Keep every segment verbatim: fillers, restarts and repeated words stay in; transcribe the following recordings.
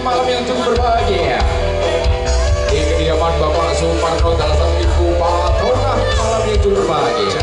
malam yang cukup berbahagia di kediaman Bapak Sumarno dan Ibu Patronah, malam yang cukup berbahagia.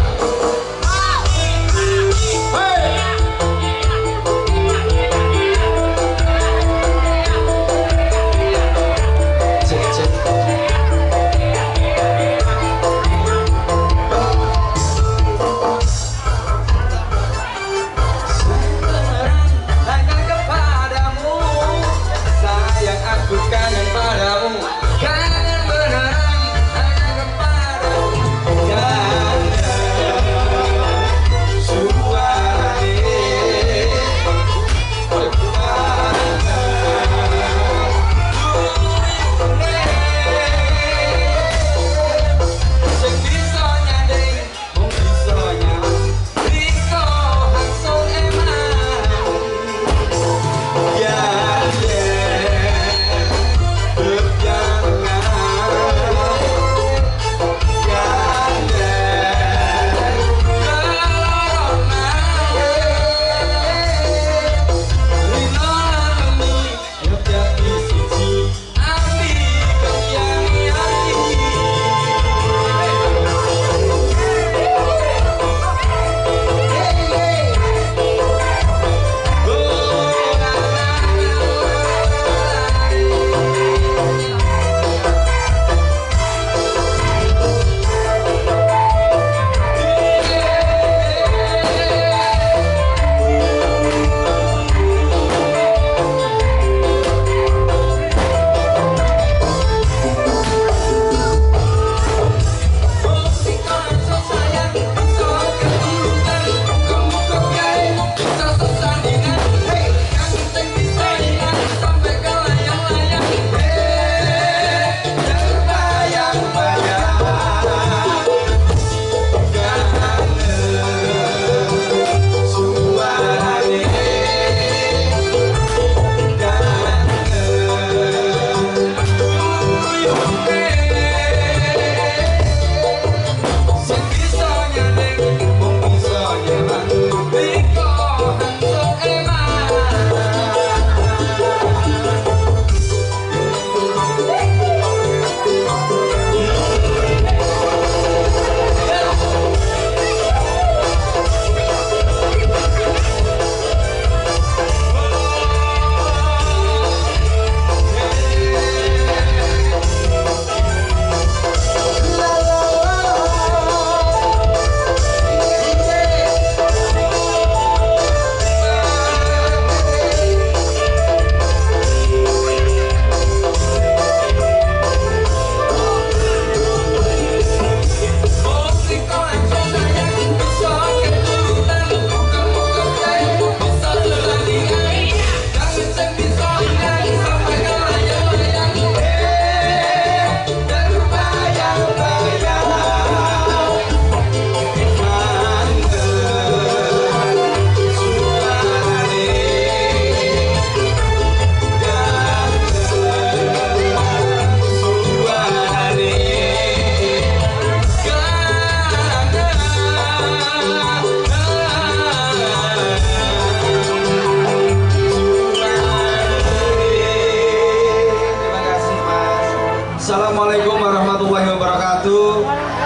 Assalamualaikum warahmatullahi wabarakatuh.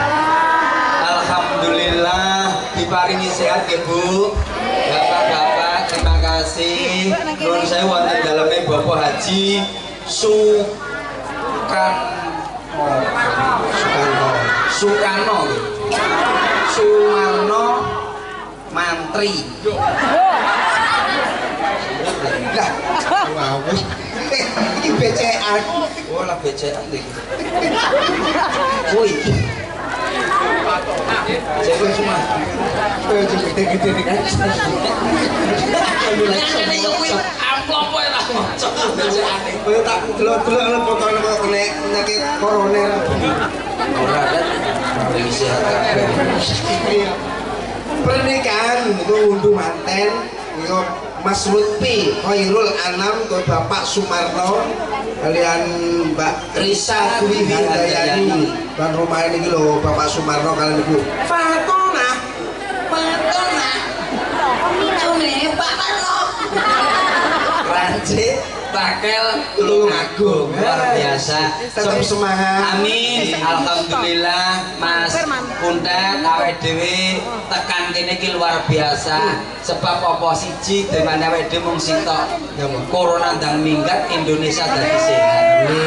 Alhamdulillah diparingi sehat ya Bu. Bapak-bapak terima kasih. Nuwun sewu wonten daleme Bapak Haji Sukan Sukarno Sukarno Sumarno Mantri. Lah, wow. Ini B C A. Oh lah B C A nih. Woi. Cewek semua. Eh gede-gede nih kan. Amplop wae lah. Kowe tak delok-delok lho fotone kok kena penyakit corona. Ora kan. Bisa kabeh. Pernikahan itu unduh manten itu Mas Lutfi Khairul Anam ke Bapak Sumarno kalian Mbak Risa Dwi Handayani dan rumah ini lho Bapak Sumarno kalian ibu Fatona Fatona Cune Pak Marno Ranci Bakel Tulung Agung luar biasa. Tetap semangat. Amin. Alhamdulillah Mas Kuntet awake dhewe tekan kene iki luar biasa. Sebab apa siji dengan awake dhewe mung sitok. Corona ndang minggat Indonesia dadi sehat.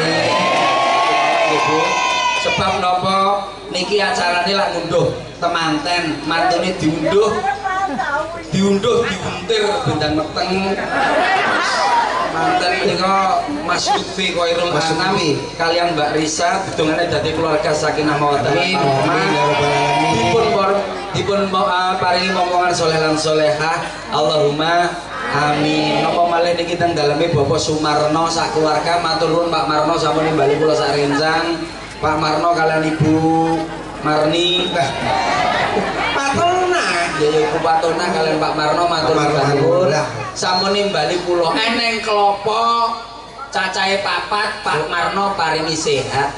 Ibu. Sebab napa niki acarane lak ngunduh temanten, mantune diunduh. Diunduh diuntir bendang meteng. Mantan menika Mas Lutfi Khairul Anam kalian Mbak Risa bedongane dadi keluarga sakinah mawaddah warahmah. Dipun dipun paringi momongan saleh lan salehah. Allahumma amin. Napa malih niki teng daleme Bapak Sumarno sak keluarga matur nuwun Pak Marno sampun nimbali kula sak rencang. Pak Marno kalian Ibu Marni. Patona ya ya Ibu Patona kalian Pak Marno matur nuwun. Sampun nimbali kula eneng klopo cacahe papat Pak Marno paringi sehat.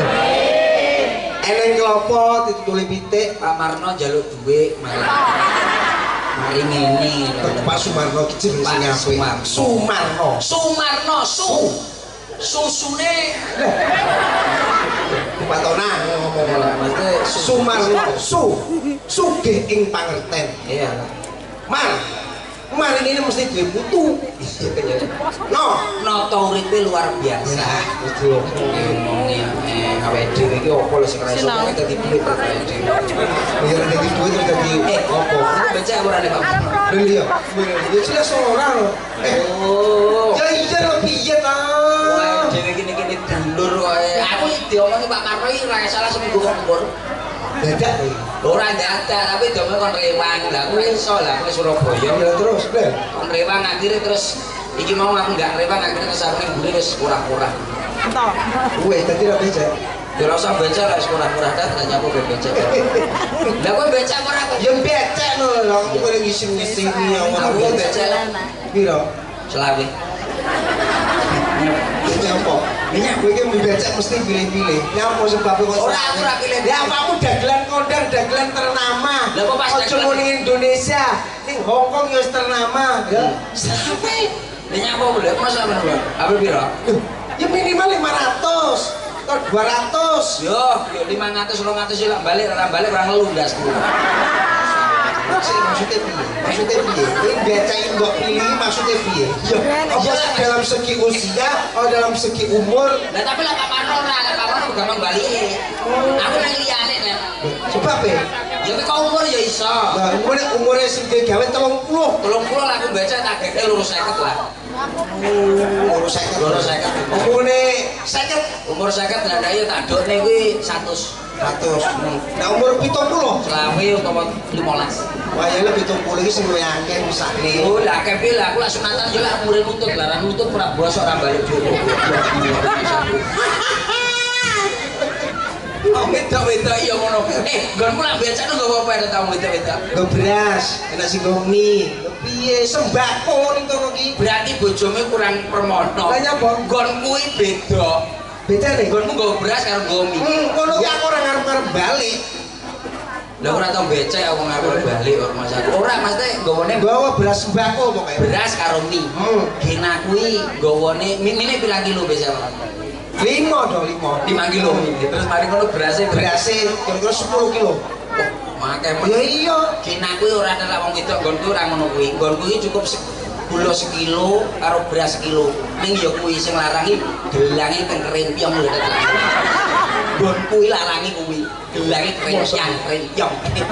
Eneng klopo dituli pitik Pak Marno njaluk dhuwit malah. Mari ngene Pak Sumarno ki jenenge sing apik. Sumarno. Sumarno su. Susune Patona ngomong Sumarno su sugih ing pangerten. Iya. Mar Mar ini mesti duwe putu. No, nata uripe luar biasa. betul. Ngomongi eh awake dhewe iki opo lho sing ora iso kok dadi duit awake dhewe. Biar dadi duit dadi Eh opo? Becak ora nek Pak. Lho iya, ya jelas ora lho. Eh, Oh. ya iya lho piye ta? Wah, dhewe gini-gini dulur kowe. Aku diomongi Pak Marno iki ora salah seminggu kok nggur. Dadak lho. Ora dadak, tapi diomongi kon rewang. Lah aku iso lah, aku Surabaya. Ya terus, Bel. Kon rewang akhirnya terus iki mau aku enggak rewang akhirnya terus aku ning mburi wis kurang-kurang. Entah. Weh, dadi ra becak. Ya ora usah becak lah kurang-kurang dah tanya aku becak. Lah kowe becak ora kok? Ya becak lho, lho kowe ngisi-ngisi ya Aku ngono. becak lah. Piro? Selawe. Nyapa? Minyak kowe iki becak mesti pilih-pilih. Nyapa sebab kok Ora aku ora pilih. Ya apamu dagelan kondang, dagelan ternama. Lah kok pas Ojo dagelan- ning Indonesia, ning Hong Kong ya wis ternama. Ya. Sampai minyak apa boleh? Masa apa? Apa piro? Ya minimal lima ratus atau dua ratus. Yo, yo lima ratus, dua ratus yo balik, ora balik ora ngelu ndas. Maksudnya maksudnya piye? Maksudnya piye? Ini becain mbok pilih maksudnya piye? Ya, apa dalam segi usia atau dalam segi umur? Lah tapi lah Pak Marno ora, lah Pak Marno gampang balik. Aku nang liyane nek. Sebab ya? Ya kok umur ya iso. Nah, umurnya umurnya sing gawe telung puluh. Tolong pulau lah aku baca tak gede lurus seket lah. Umur seket. Lurus seket. Umurnya seket. Umur seket nggak ada ya tak dok nih gue satu. Ratus. Nah umur pitung puluh. Selawe utawa limolas. Wah ya lebih pitung puluh ini sing luwih akeh misale. Oh lah kepi lah aku lah sunatan yo lah umure nutut lah ra nutut ora bosok ora balik jowo. Oh wedok-wedok iya ngono. Eh, nggonmu lah becak nang nggo apa ada tau wedok-wedok. Nggo beras, enak sing nggo mie. Piye sembako ning kono ki? Berarti bojomu kurang permono. Lah nyapa? Nggonmu iki beda. Beda nih. Nggonmu nggo beras karo nggo mie. Hmm, kono ki aku ora ngarep-ngarep balik. Lah ora tau becek aku ngarep balik kok Mas. Ora mesti nggone Bawa beras sembako pokoknya. beras karo mie. Hmm. Gena kuwi nggone mie pirang kilo becek ora? Lima dong, lima. lima kilo. Terus mari ngono berasnya Berasnya kira-kira sepuluh kilo. Makanya Ya iya. Kina kuwi ora ada wong wedok nggonku ora ngono kuwi. Nggonku iki cukup se gula sekilo karo beras sekilo. Ning ya kuwi sing larangi gelange teng krempyong lho tekan. Nggonku iki larangi kuwi. Gelange krempyong, krempyong.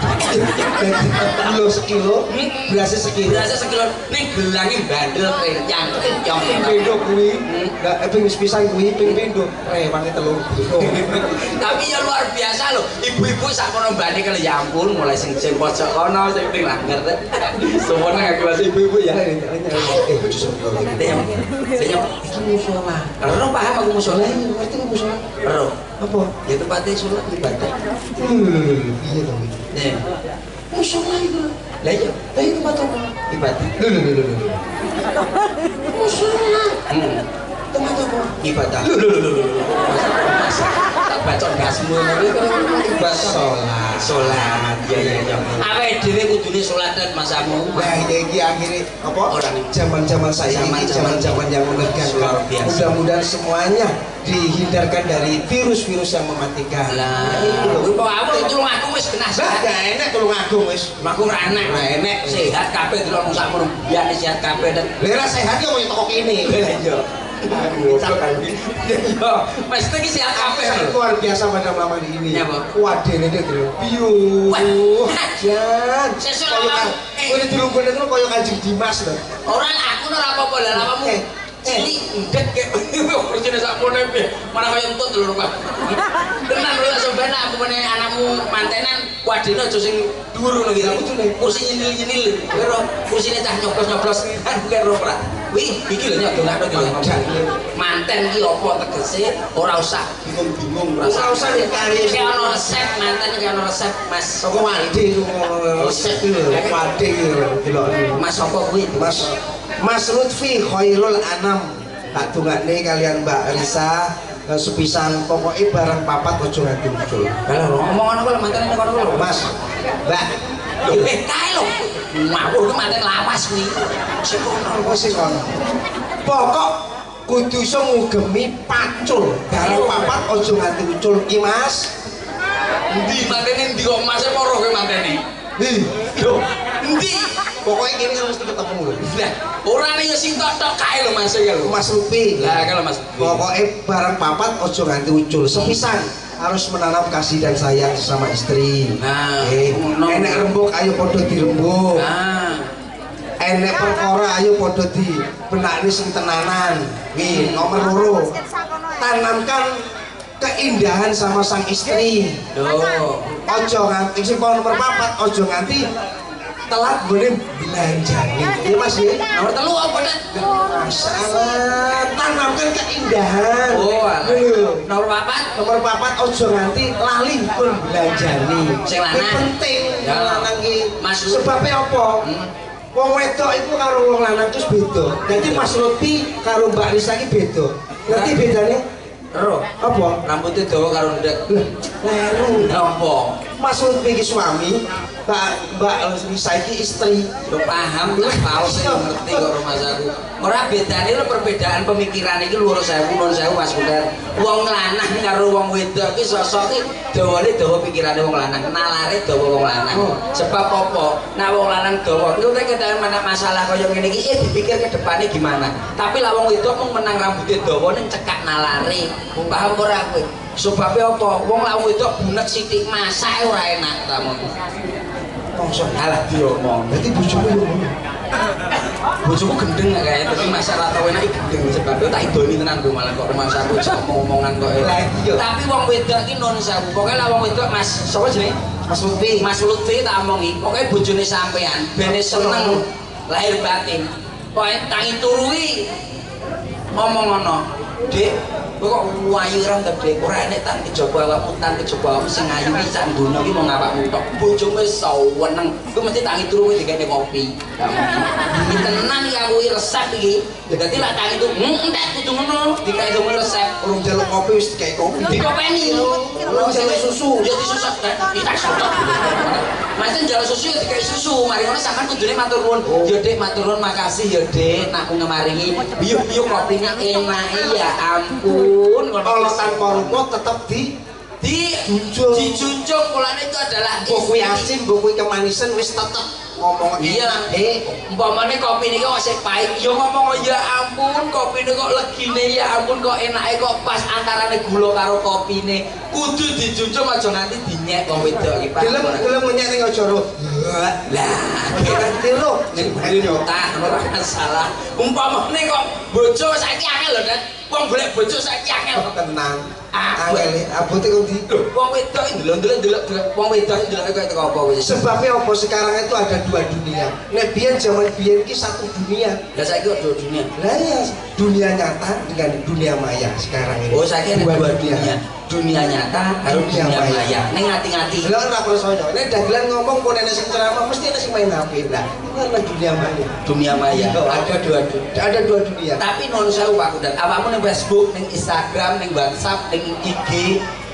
Kilo sekilo, berasnya sekilo. Berasnya sekilo ning gelange bandel krempyong, krempyong. Pindho kuwi, enggak eh ping pisan kuwi ping pindho. Rewange telur. Tapi ya luar biasa loh, ibu-ibu sak kono mbane kali ya ampun mulai sing sing pojok kono sing ping langgar. Semono ngaku mas ibu-ibu ya. Eh, justru Saya saya iki musola. Ero paham aku musola. ngerti nggak musola? Ero. Apa? Ya tempatnya sholat ibadah. Hmm, iya dong. Nih. Musola itu. Lah iya, Lah itu tempat apa? ibadah. Lho lho lho lho. Musola. Hmm. Tempat apa? Ibadah. Lho lho lho lho. Tak bacot gasmu bas sholat sholat ya ya ya apa dhewe kudune sholatan masamu nah iki akhirnya apa orang zaman-zaman saya ini zaman-zaman yang menegangkan mudah-mudahan semuanya dihindarkan dari virus-virus yang mematikan lah kok aku tulung aku wis kena gak enak tulung aku wis aku ora enak ora enak sehat kabeh delok mung sakmono biar sehat kabeh dan lha sehat yo koyo toko kene lha iya Yo, mesti iki sehat kabeh luar biasa pada malam ini. Wadene iki lho. Piu. Jan. Sesuk awak kowe dilungguhne terus koyo Kanjeng Dimas lho. Ora aku ora apa-apa lha awakmu. Cilik ndek kek kurjine sakmono piye. Malah koyo entut lho Pak. Tenan lho sampeyan aku meneh anakmu mantenan wadene aja sing dhuwur ngono iki. Kursi nyinil-nyinil. Kowe kursine cah nyoblos-nyoblos kan bukan ro ora. Wih, iki lho nyok dongakno iki lho. Manten iki apa tegese ora usah bingung-bingung ora usah kari. Iki ana resep manten iki ana resep Mas. Sapa wadi resep iki lho. Wadi iki lho delok. Mas sapa kuwi? Mas Mas Lutfi Khairul Anam. Tak dongakne kalian Mbak Risa sepisan pokoknya barang papat ojo nganti muncul. Lah ngomong ngono kok manten kono lho. Mas, Mbak eh kae lho. Mawur ku manten lawas kuwi. Sing kono apa sing kono? Pokok kudu iso ngugemi pacul. Barang papat ojo nganti muncul iki, Mas. Endi mantene ndi kok Mas e moro kowe mantene? Ih, lho, endi? Pokoknya kini kan mesti ketemu lho. Lah, orane ya sing tok-tok kae lho Mas e lho. Mas Lupi. Lah kalau Mas. Pokoknya barang papat ojo nganti muncul. Sepisan harus menanam kasih dan sayang sesama istri. Nah, eh, enek rembuk ayo podo dirembuk. Nah. Enek perkara ayo podo di benakne sing tenanan. Nih, nomor loro. Tanamkan keindahan sama sang istri. Loh, ojo nganti sing nomor papat ojo nganti telat boleh belanjani. Iya Mas ya. Nomor telu apa nek? Masalah tanamkan keindahan. Oh, alah. Nomor papat, nomor papat ojo nganti lali pun belanjani. Sing lanang penting ya lanang iki. Maksud sebabnya apa? Hmm. Wong wedok itu karo wong lanang terus beda. Jadi Mas Lutfi karo Mbak Risa iki beda. Ngerti bedanya? Ero, apa? Rambutnya dawa karo ndek. Leru. Apa? Mas Lutfi iki suami, Mbak Mbak Risa iki istri. Yo paham, tak tahu sih ngerti kok rumah aku. Ora bedane lho perbedaan pemikiran iki lurus sewu nun sewu Mas Butet. Wong lanang karo wong wedok iki sosoke dawane dawa pikirane wong lanang, nalare dawa wong lanang. Sebab apa? Nah wong lanang dawa iku nek kedayan mana masalah kaya ngene iki eh dipikir ke depane gimana. Tapi lah wong wedok mung menang rambutnya dawa ning cekak nalare. Paham ora kowe? Sebabnya apa? Wong lak wedok bunek sithik masak ora enak tamu. Mongso kalah diomong. Berarti bojomu yo ngono. Bojoku gendeng kae tapi masak ra tau enak gendeng sebabnya tak idoni tenan kowe malah kok rumah saku cak omong-omongan kok. Tapi wong wedok iki non sewu. Pokoke lah wong wedok Mas sapa jenenge? Mas Lutfi. Mas Lutfi tak omongi. Pokoke bojone sampean bene seneng lahir batin. Pokoke tangi turui ngomong ngono. Dik, kok wayu ra ndek ora enek tak kejaba awakmu tan kejaba awakmu sing ayu iki sak dono iki mung awakmu tok. Bojomu wis seneng. Ku mesti tangi turu kowe dikene kopi. Iki tenan iki aku resep iki. Dadi lak tangi itu entek kudu ngono. Dikae dong resep urung jaluk kopi wis dikae kopi. Dikopeni lho. Ora jaluk susu, ya disusuk kan. Iki susuk. Mas jaluk susu ya dikae susu. Mari ngono sampean kudune matur nuwun. Ya Dik matur nuwun makasih ya Dik nak ngemaringi. Biyu-biyu kopine enak ya. Ampun, kalau tanpa rumput tetap di di junjung. Dijunjung mulane itu adalah buku asin, buku kemanisan wis tetap ngomong iya eh umpamane kopi niki kok sik pahit ya ngomong ya ampun kopi niki kok legine ya ampun kok enake kok pas antarane gula karo kopine kudu dijunjung aja nanti dinyek wong wedok iki Pak gelem gelem menyek ning aja ro lah ganti lo ning nyotah ora masalah umpamane kok bojo saiki akeh lho kan wong golek bojo saiki akeh tenang angel abote kok di wong wedok ndelok-ndelok wong wedok ndelok kaya teko apa wis sebabnya apa sekarang itu ada dua dunia nek biyen zaman biyen ki satu dunia lah saiki kok dua dunia lah ya dunia nyata dengan dunia maya sekarang ini oh saiki ada dua dunia dunia nyata karo dunia maya ning ngati-ngati lha ora percaya nek dagelan ngomong kok nek sing ceramah mesti ana sing main H P lah itu dunia maya dunia maya ada dua dunia ada dua dunia tapi non sewu Pak Kudat awakmu ning Facebook ning Instagram ning WhatsApp ning I G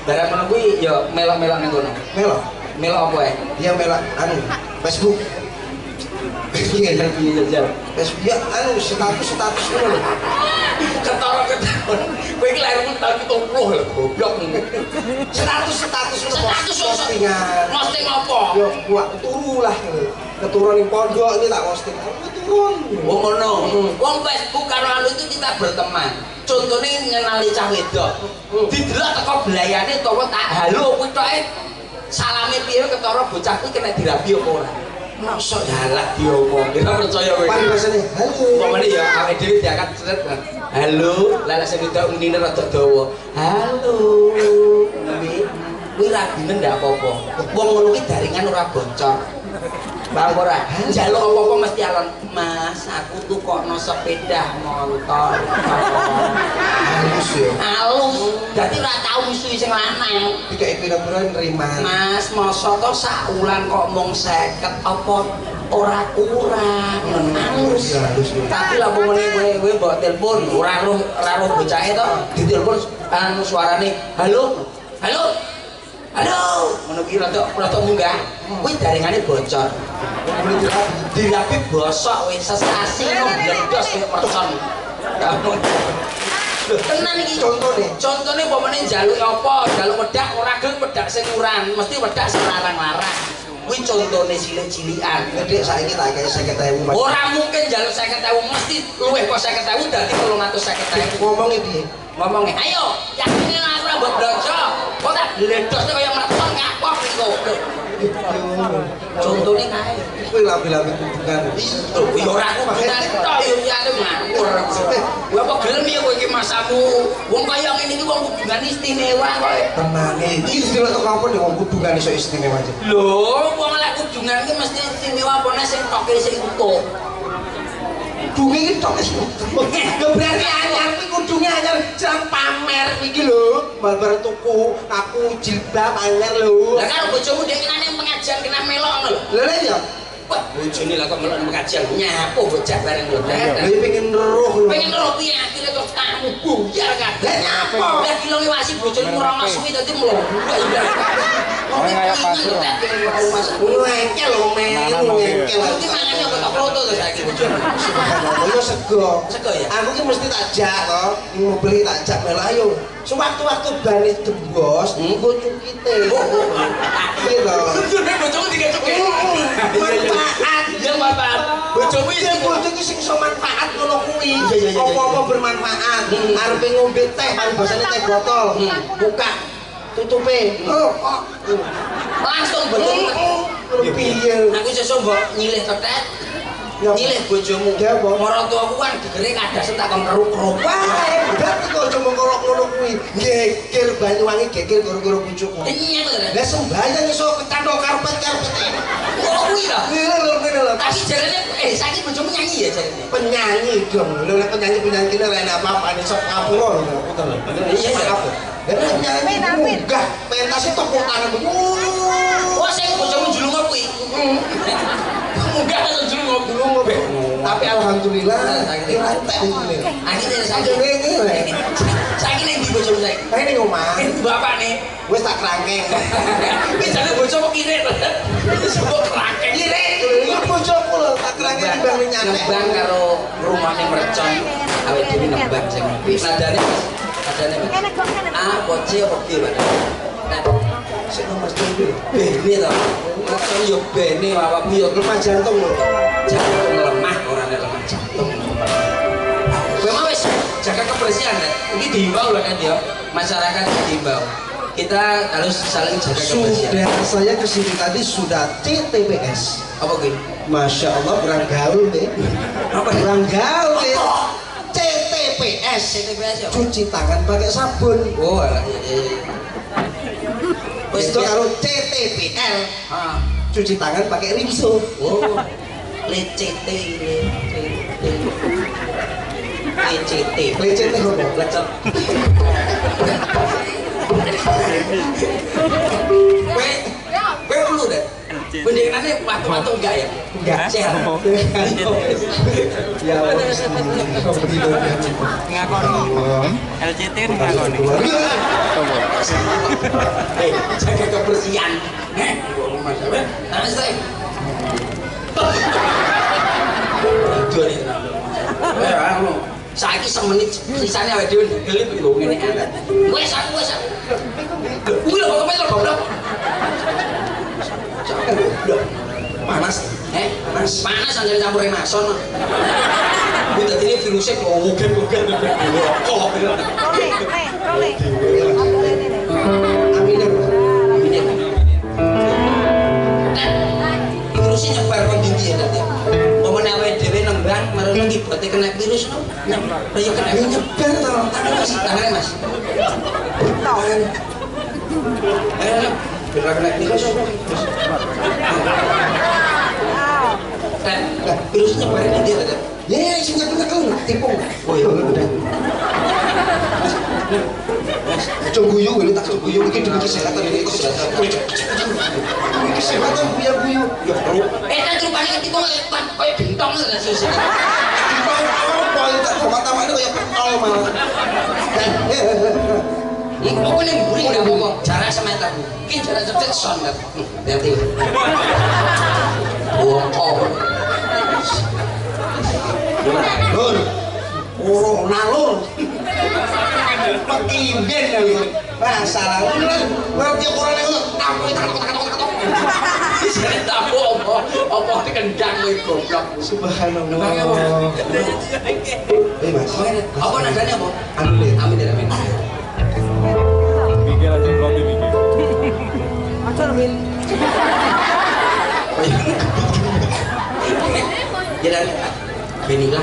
Barang ngono kuwi ya melok-melok ning kono. Melok. Melok apa ya? Dia melok anu Facebook. Iya piye jajal. Facebook ya anu status-status ngono. Ketara-ketara. Kowe iki lairmu tahun tujuh puluh lho, goblok. Status-status Status postingan. posting apa? Yo buat turu lah. Keturun ning pondok iki tak posting. Turun. Wong ngono. Wong Facebook karo anu itu kita berteman. Contohnya ngenali cah wedok. Didelok teko belayane utawa tak halo kuwi toke salame piye ketara bocah kuwi kena dirabi apa ora. Mosok galak diomong. Kita percaya kowe. Pan rasane halo. Pamane ya awake dhewe diangkat seret. Halo, lah sing wedok unine rada dawa. Halo. Kuwi kuwi rabine ndak apa-apa. Wong ngono ki jaringan ora bocor. Bang ora, njaluk apa-apa mesti alon. Mas, aku tukokno sepeda motor. Halus ya. Halus. Dadi ora tau misui sing lanang. Dikek pira-pira nriman. Mas, mosok to sak wulan kok mung seket apa ora kurang. Halus. Halus. Tapi lah ngene kowe kowe mbok telepon ora roh ora roh bocahe to, ditelepon anu suarane, "Halo. Halo. Halo." Ngono ki rada rada munggah. Kuwi jaringane bocor. Dirapi bosok wis sesasi kok blendos kaya mercon. Lho, tenan iki contone. Contone umpamane njaluk apa, njaluk wedak ora gelem wedak sing ukuran, mesti wedak sing larang-larang. Kuwi contone cilik-cilikan. Nek saiki tak kaya seket ewu. Ora mungkin njaluk seket ewu, mesti luwih kok seket ewu dadi telung atus seket ewu. Ngomongi piye? Ngomongnya, ayo, yakin aku ora mbok blojo. Kok tak ledosnya kaya mercon ngapok iku. Contohnya kae. Kuwi lambe-lambe hubungan. Ya ora aku maksudane tok yo ane ngawur. Lha apa gelem ya kowe iki masamu. Wong kaya ngene iki wong hubungan istimewa kok. Tenane. Iki istimewa tok apa nek wong hubungan iso istimewa aja. Lho, wong lek hubungan iki mesti istimewa apa nek sing toke sing utuh. Kudunge iki tok wis. Lho berarti anyar kuwi kudunge anyar jam pamer iki lho. Bar-bar tuku aku jilbab anyar lho. Lah karo bojomu dek nang pengajian kena melok ngono lho. Lha iya. Wah, bojone lah kok melok pengajian nyapo bocah bareng lho. Lha pengen roh lho. Pengen roh piye atine kok kamu buyar kabeh. Lah nyapo? Lah dilonge wasi bojone ngurangno suwi dadi mlong. Oh, kayak pasir. Ngengkel lho melu ngengkel. Iki mangane kok tak foto to saiki bojone. Yo sego. Sego ya? Aku ki mesti tak jak to. Ning mobil iki tak jak melu ayo. Sewaktu-waktu bani dembos, nggo cukite. Iya to. Bojone bojomu dikecuk. Manfaat. Ya manfaat. Bojomu Ya iki bojo ki sing iso manfaat ngono kuwi. Iya, iya, iya, Apa-apa bermanfaat. Arepe ngombe teh, paling basane teh botol. Buka tutupe. Oh, oh. langsung bojomu. Piye? Aku sesuk mbok nyilih tetet. Ya. Nyilih bojomu. Ya, apa? Marang tuaku kan digere kadas tak kon keruk-keruk. Wah, hebat iki aja mung kolok-kolok kuwi. Geger Banyuwangi geger karo-karo pucukmu. Iya to. Lah sembayang iso kecandok karpet-karpet. Kok kuwi lho. Iya lho ngene lho. Tapi jarene eh saiki bojomu nyanyi ya jarene. Penyanyi dong. Lho nek penyanyi-penyanyi kene ora enak apa-apa iso kapura lho aku to. Iya iya. Dan nyanyi munggah pentas itu tepuk tangan. Oh, sing bojomu julung kuwi. Munggah to julung Dulu ngobe. Tapi alhamdulillah dirantek ngene. Akhirnya saiki Ngene. saiki ning ndi bojomu saiki? Kae ning omah. Bapak nih. Wis tak krangkeng. Wis jane bojomu kirit. Sebut kerangkeng. Kirik. Iki bojoku lho tak krangkeng timbang nyantek. Nembang karo rumahne mercon. Awake dhewe nembang sing nadane nadane. Ah, boce apa piye, Pak? Sik nomor tujuh. Bene to. Mercon yo bene awakmu yo Lemah jantung lho. jantung lemah ora nek lemah jantung. Memang wis jaga kebersihan ya. Ini diimbau loh kan ya. Masyarakat diimbau. Kita harus saling jaga kebersihan. Sudah saya kesini tadi sudah C T P S. Apa gitu? Masya Allah kurang gaul deh. Apa Kurang gaul deh. C T P S. C T P S ya? Cuci tangan pakai sabun. Oh, alah, iya, iya. Wis Itu karo C T P L. Ah. Cuci tangan pakai rinso. Oh. Lecete, lecete. Lecete. Lecet nih ngomong. Lecet. Kowe kowe perlu deh. Pendidikannya waktu-waktu enggak ya? Enggak. Sehat. Ya Allah. Ngakon. L C T nggak kau nih? Eh, jaga kebersihan. Eh, mas, nah saya. Itu nih. Eh, anu, saya semenit sisanya awake dhewe gelip lho ngene iki. Wes aku wes aku. Kuwi lho kok meter goblok. Panas, eh panas, panas anjir campur mason. Kuwi dadi ini virusnya kok ogen-ogen. Kok. Role, role. Amin. Amin. Virusnya nyebar kon tinggi ya dadi. Momen awake dhewe nembang marang ngibate kena virus no. Ya kena nyebar to. Tangane Mas. Tangan. Eh, kena kena virus. Nah, virus nyebar ini dia ada. Ya, isinya bener tipung. Oh iya, udah. Guyu ini tak guyu ini demi kesehatan ini kesehatan. Ini kesehatan biar guyu. Ya perlu. Eh, kan rupanya ketika kayak bintang lah sih. Bintang apa? Tak pertama itu kayak pentol malah. Ini pokoknya buri udah ngomong jarak semeter. Mungkin jarak cepet son kan. Hati. Wong Lur, corona lur. Pekinden ya lur. Masalah lur. Ngerti corona itu tamu tak-tak-tak-tak. Bisa tamu apa? Apa dikendang kowe goblok. Subhanallah. Eh Mas. Apa nadanya apa? Amin. Amin amin. Mikir aja kopi mikir. Acar Min. Jalan Benilah.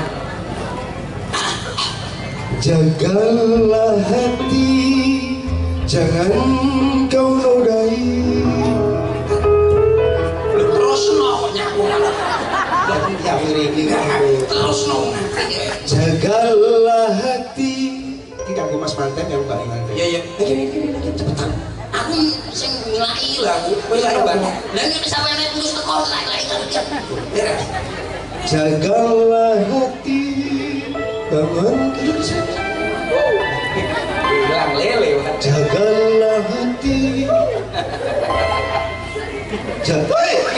Jagalah hati, jangan kau nodai. Terus no nyaku. Ya mirip terus no. Jagalah hati. Iki kanggo Mas Manten yang Mbak Manten. Iya iya. Cepetan. Aku sing milai lah aku. Wis ayo Bang. Lah nek sampeyan terus teko lagi lagi. Beres. Jagalah hati, jangan bilang lele. jagalah hati. Jaga.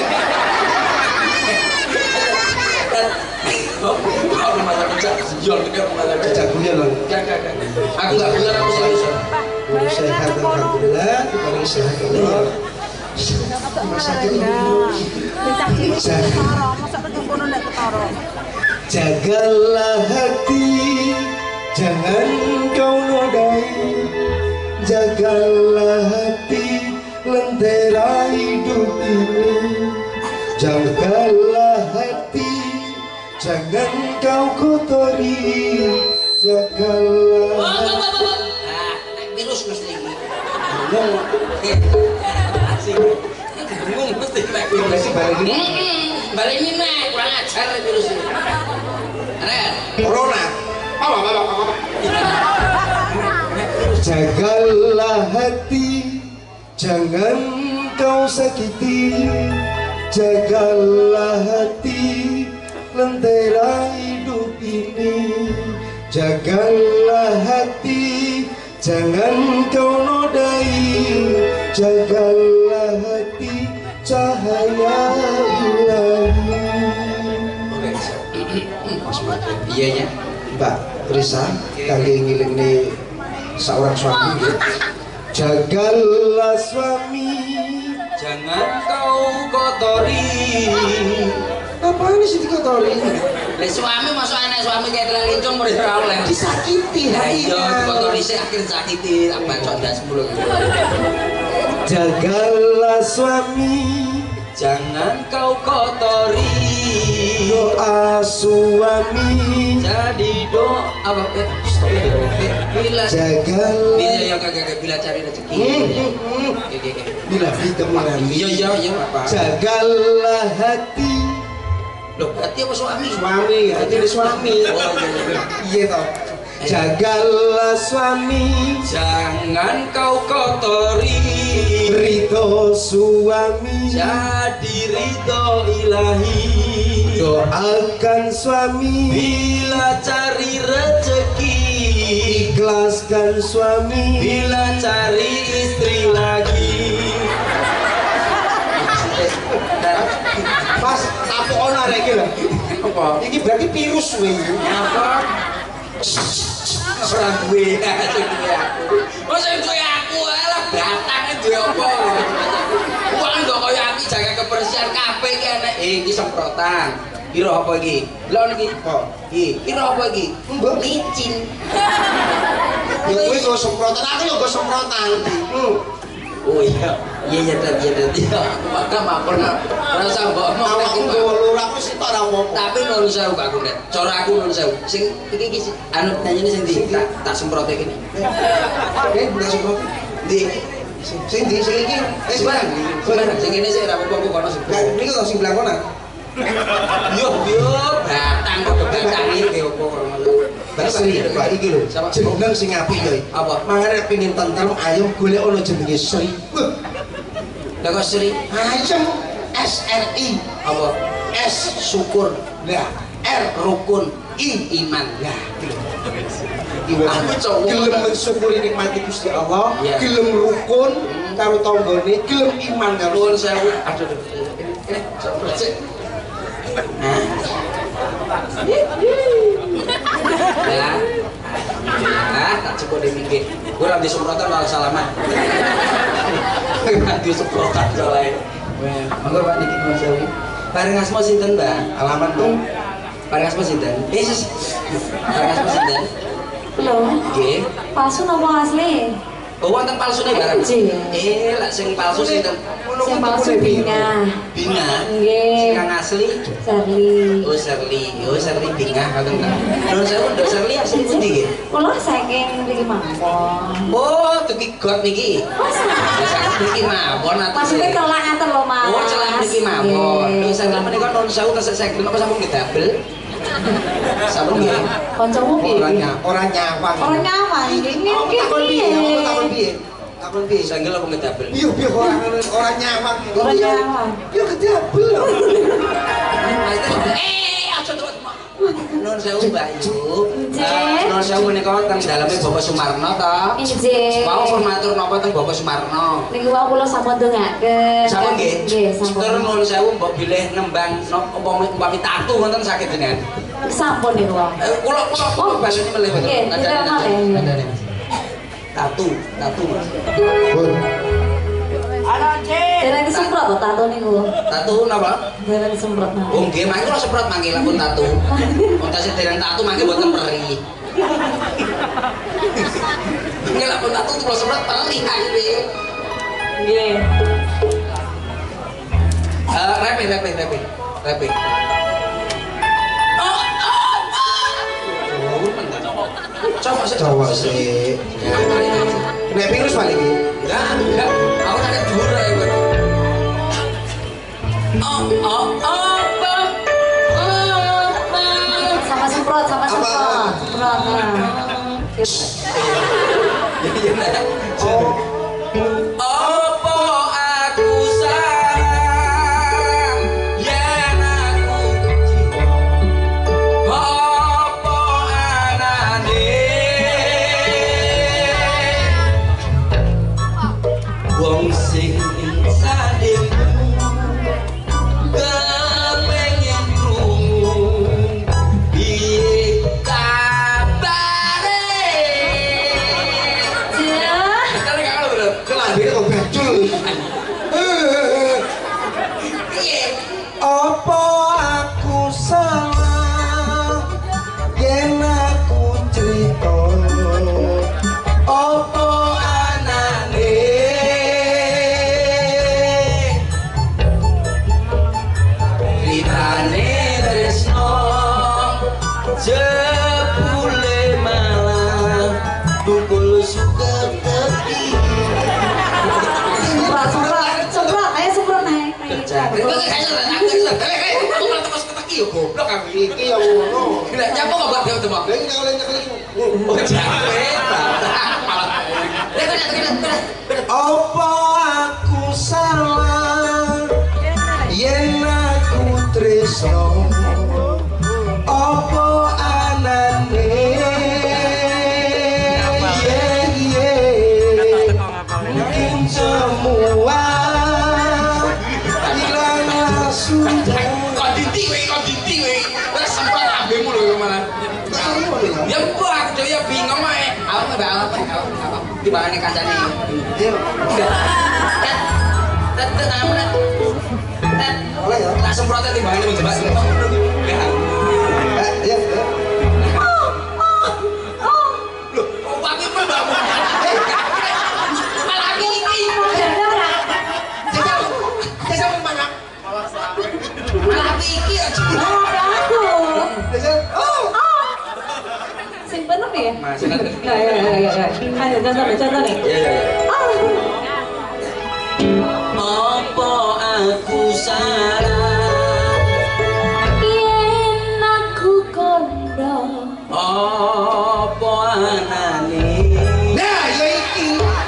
Kau malah pecah siol juga malah pecah. Jagonya loh. Aku nggak benar aku serius. Kalau sehat alhamdulillah, kalau sehat Allah. Jagalah hati, jangan kau nodai. Jagalah hati, lentera hidup ini. Jagalah hati, jangan kau kotori. Jagalah hati. Ah, virus mesti ini. Bingung mesti nek virus balik ini. Balik ini nek kurang ajar virus ini. Ada corona. Apa apa apa apa. Jagalah hati, jangan kau sakiti. Jagalah hati, lentera hidup ini. Jagalah hati, jangan kau nodai. Jagalah hati, cahaya ilahi. Iya ya. Mbak Risa, kali ngiling nih seorang suami ya. Jagalah suami, Jangan kau kotori. apaan sih dikotori? Lah suami masuk anak suami kayak telan lincong mau ora oleh. Disakiti Lah iya hatinya. dikotori sih akhir sakiti apa condas sepuluh. Jagalah suami, Jangan kau kotori. doa suami. Jadi do apa eh stop dulu. Bila Jagalah. bila yang kagak bila cari rezeki. Oke oke oke. Bila kita mengambil. Iya iya iya apa. Jagalah hati. Loh, berarti apa suami? Suami, hati di suami. Oh iya iya. Iya toh. Jagalah suami, Jangan kau kotori. ridho suami. Jadi ridho ilahi. Doakan suami, Bila cari rezeki ikhlaskan suami bila cari istri lagi. Mas, apa ono arek iki lho? Apa? Iki berarti virus weh. Apa? Ora duwe sing duwe aku. Kok sing duwe aku alah batange duwe apa? Wong kok kaya aku jaga kebersihan kabeh iki enek. Eh iki semprotan. Kira apa iki? Lho niki. Kok? Iki, kira apa iki? Mbok Licin. Ya kowe kok semprotan, aku yo kok semprotan. Hmm. Oh iya, iya iya tadi iya tadi. Maka mampir rasa mbok ngomong Awakku gowo lur aku sih ora ngopo. tapi non sewu gak kunet. Cara aku non sewu. Sing iki iki anu nanyane sing ndi? Tak tak semprote kene. Eh, ndak semprot. Ndi? Sing ndi sing iki? Eh sembarang. Sembarang sing kene sik ra apa-apa aku kono sing. Kayak mriki kok sing blangkonan. Yo yo batang kok batang iki opo kok. Basri, Pak iki lho. Jeneng sing apik yo. Apa? Mangane pengin tentrem ayo golek ono jenenge Sri. Lah kok Sri Ayem S R I. apa? S Syukur. lah R rukun. I iman. lah iki. Aku cowok. Gelem mensyukuri nikmati Gusti Allah, Iya. gelem rukun karo tanggane, gelem iman karo Nuwun sewu. Aduh aduh. Ini coba sik. Nah. Ya. Nah, tak cukup di pinggir. Gue nanti semprotan malah salaman. Nanti semprotan soalnya. Monggo Pak niki Mas Sawi. Bareng asma sinten, Mbak? alamat tuh. Bareng asma sinten? Eh, sis. Bareng asma sinten? Belum. Nggih. Palsu nopo asli? Oh, wonten palsune bareng. Nggih. Eh, lek sing palsu sinten? Sing palsu Bina. Bina. Nggih. Sing kang asli Sherly. Oh, Sherly. Oh, Sherly Bingah ngoten ta. Nuwun sewu, Nduk Sherly asli pundi nggih? Kula saking mriki mawon. Oh, tuki got niki. Masa? Saya mriki mawon atau Maksudnya kelak ngaten lho, Mas. Oh, celah mriki mawon. Nuwun sewu menika nuwun sewu tesih seket napa sampun ngedabel? Sampun nggih. Kancamu piye? Orangnya, orang nyawang. Orang nyawang. Ini Aku takon piye? Aku takon piye? piye? Takon piye? Sanggel apa ngedabel? Iya, piye orang orang nyawang. Orang Iya. nyawang. Iya kedabel lho. Eh, aja terus. Nuwun sewu Mbak Yu. Nggih. Nuwun sewu menika teng daleme Bapak Sumarno to. Injih. Mau pun matur napa teng Bapak Sumarno. Niki wae kula sampun ndongaken. Sampun nggih. Nggih, sampun. Terus nuwun sewu mbok bilih nembang umpama umpami tatu wonten saged jenengan. Sampun niku wae. Eh, kula kula kula baleni melih mboten. Nggih, Kandhane, tidak malih. kandhane. Tatu, tatu. Pun. Dereng disemprot to tato niku. Tatu napa? Dereng disemprot. Mas. Oh nggih, mangke kula semprot mangke lampun tatu. Wong tasih dereng tatu mangke mboten peri. Nggih lampun tatu kula semprot peri kae. Nggih. Eh, repe repe repe. Repe. Oh, oh, oh. Coba sih. Coba sih. Nek virus paling iki. Enggak, enggak. Aku tak ada dhuwur ae kowe. Oh, oh, oh, bang. Oh, bang. Sama semprot, sama semprot. Semprot. Oh. Apa aku salah yen aku cinta? Apa anane wong sing sademu kepengen krungu piye kabare. Jah. Kali kakak lho, Kelambine kok bajul. piye? Apa aku salah yen aku cerita? Apa Anane Ritane tresno jebule malah tukul suka tepi. Semprot, semprot. Semprot, ayo semprot naik. Jadi kok kayak gitu, aku bisa. Eh, aku malah tebas keteki yo goblok aku. iki ya ngono. Gila nyapa kok gak ketemu. Lah iki kalau nyekeli. Oh, capek. Lihat, lihat, lihat. Apa aku salah yen aku tresno? Apa anane mbak apa apa timbangannya kancane. Iya. Tet tet tangan tet. Tet. Oleh ya. Tak semprotnya timbangannya menjebak. Ya. Eh, iya. Loh, kok wangi mbak? Malah iki. Saya mana? Malah iki aja. Oh, aku. Oh. Sing bener ya? Masih ada. Ya, ya, ya, ya, ya. Ayo, contoh nih, contoh nih. Iya, iya. Oh. Apa aku salah? Yen aku kondo. Apa anane? Nah, ya iki.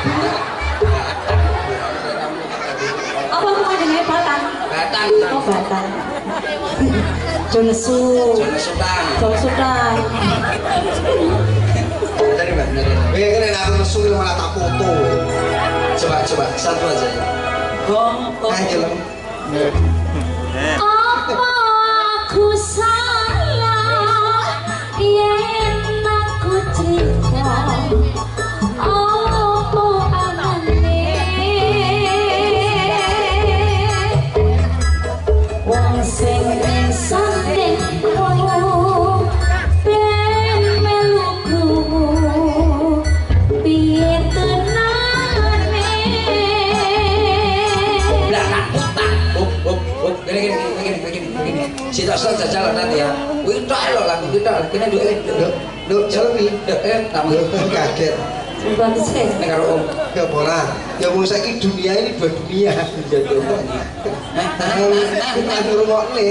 Apa aku panjenengan Batan? Batang. Oh, Batan. Jonesu. Jono Sultan. Jong Sultan. Dari Mbak, dari. Eh, kan aku nesu malah tak foto. Coba, coba satu aja. Oh, Ayo lah. Apa aku salah yen aku cerita apa anane wong sing samping koyo ben meluku piye tenane. Lah tak utang. Oh, oh, oh. Gini, gini, gini, gini, gini, gini. Si tak salah jalan nanti ya. Wih, tak elok lagu kita. Kena dua eh, dua, Duk, selfie. dua eh, tamu. Kaget. Bukan sih. Nek karo Om. Ya bola. Ya mau saiki dunia ini dua dunia. Jadi Om. Nah, nah, nah, Kita nah. ngrungokne.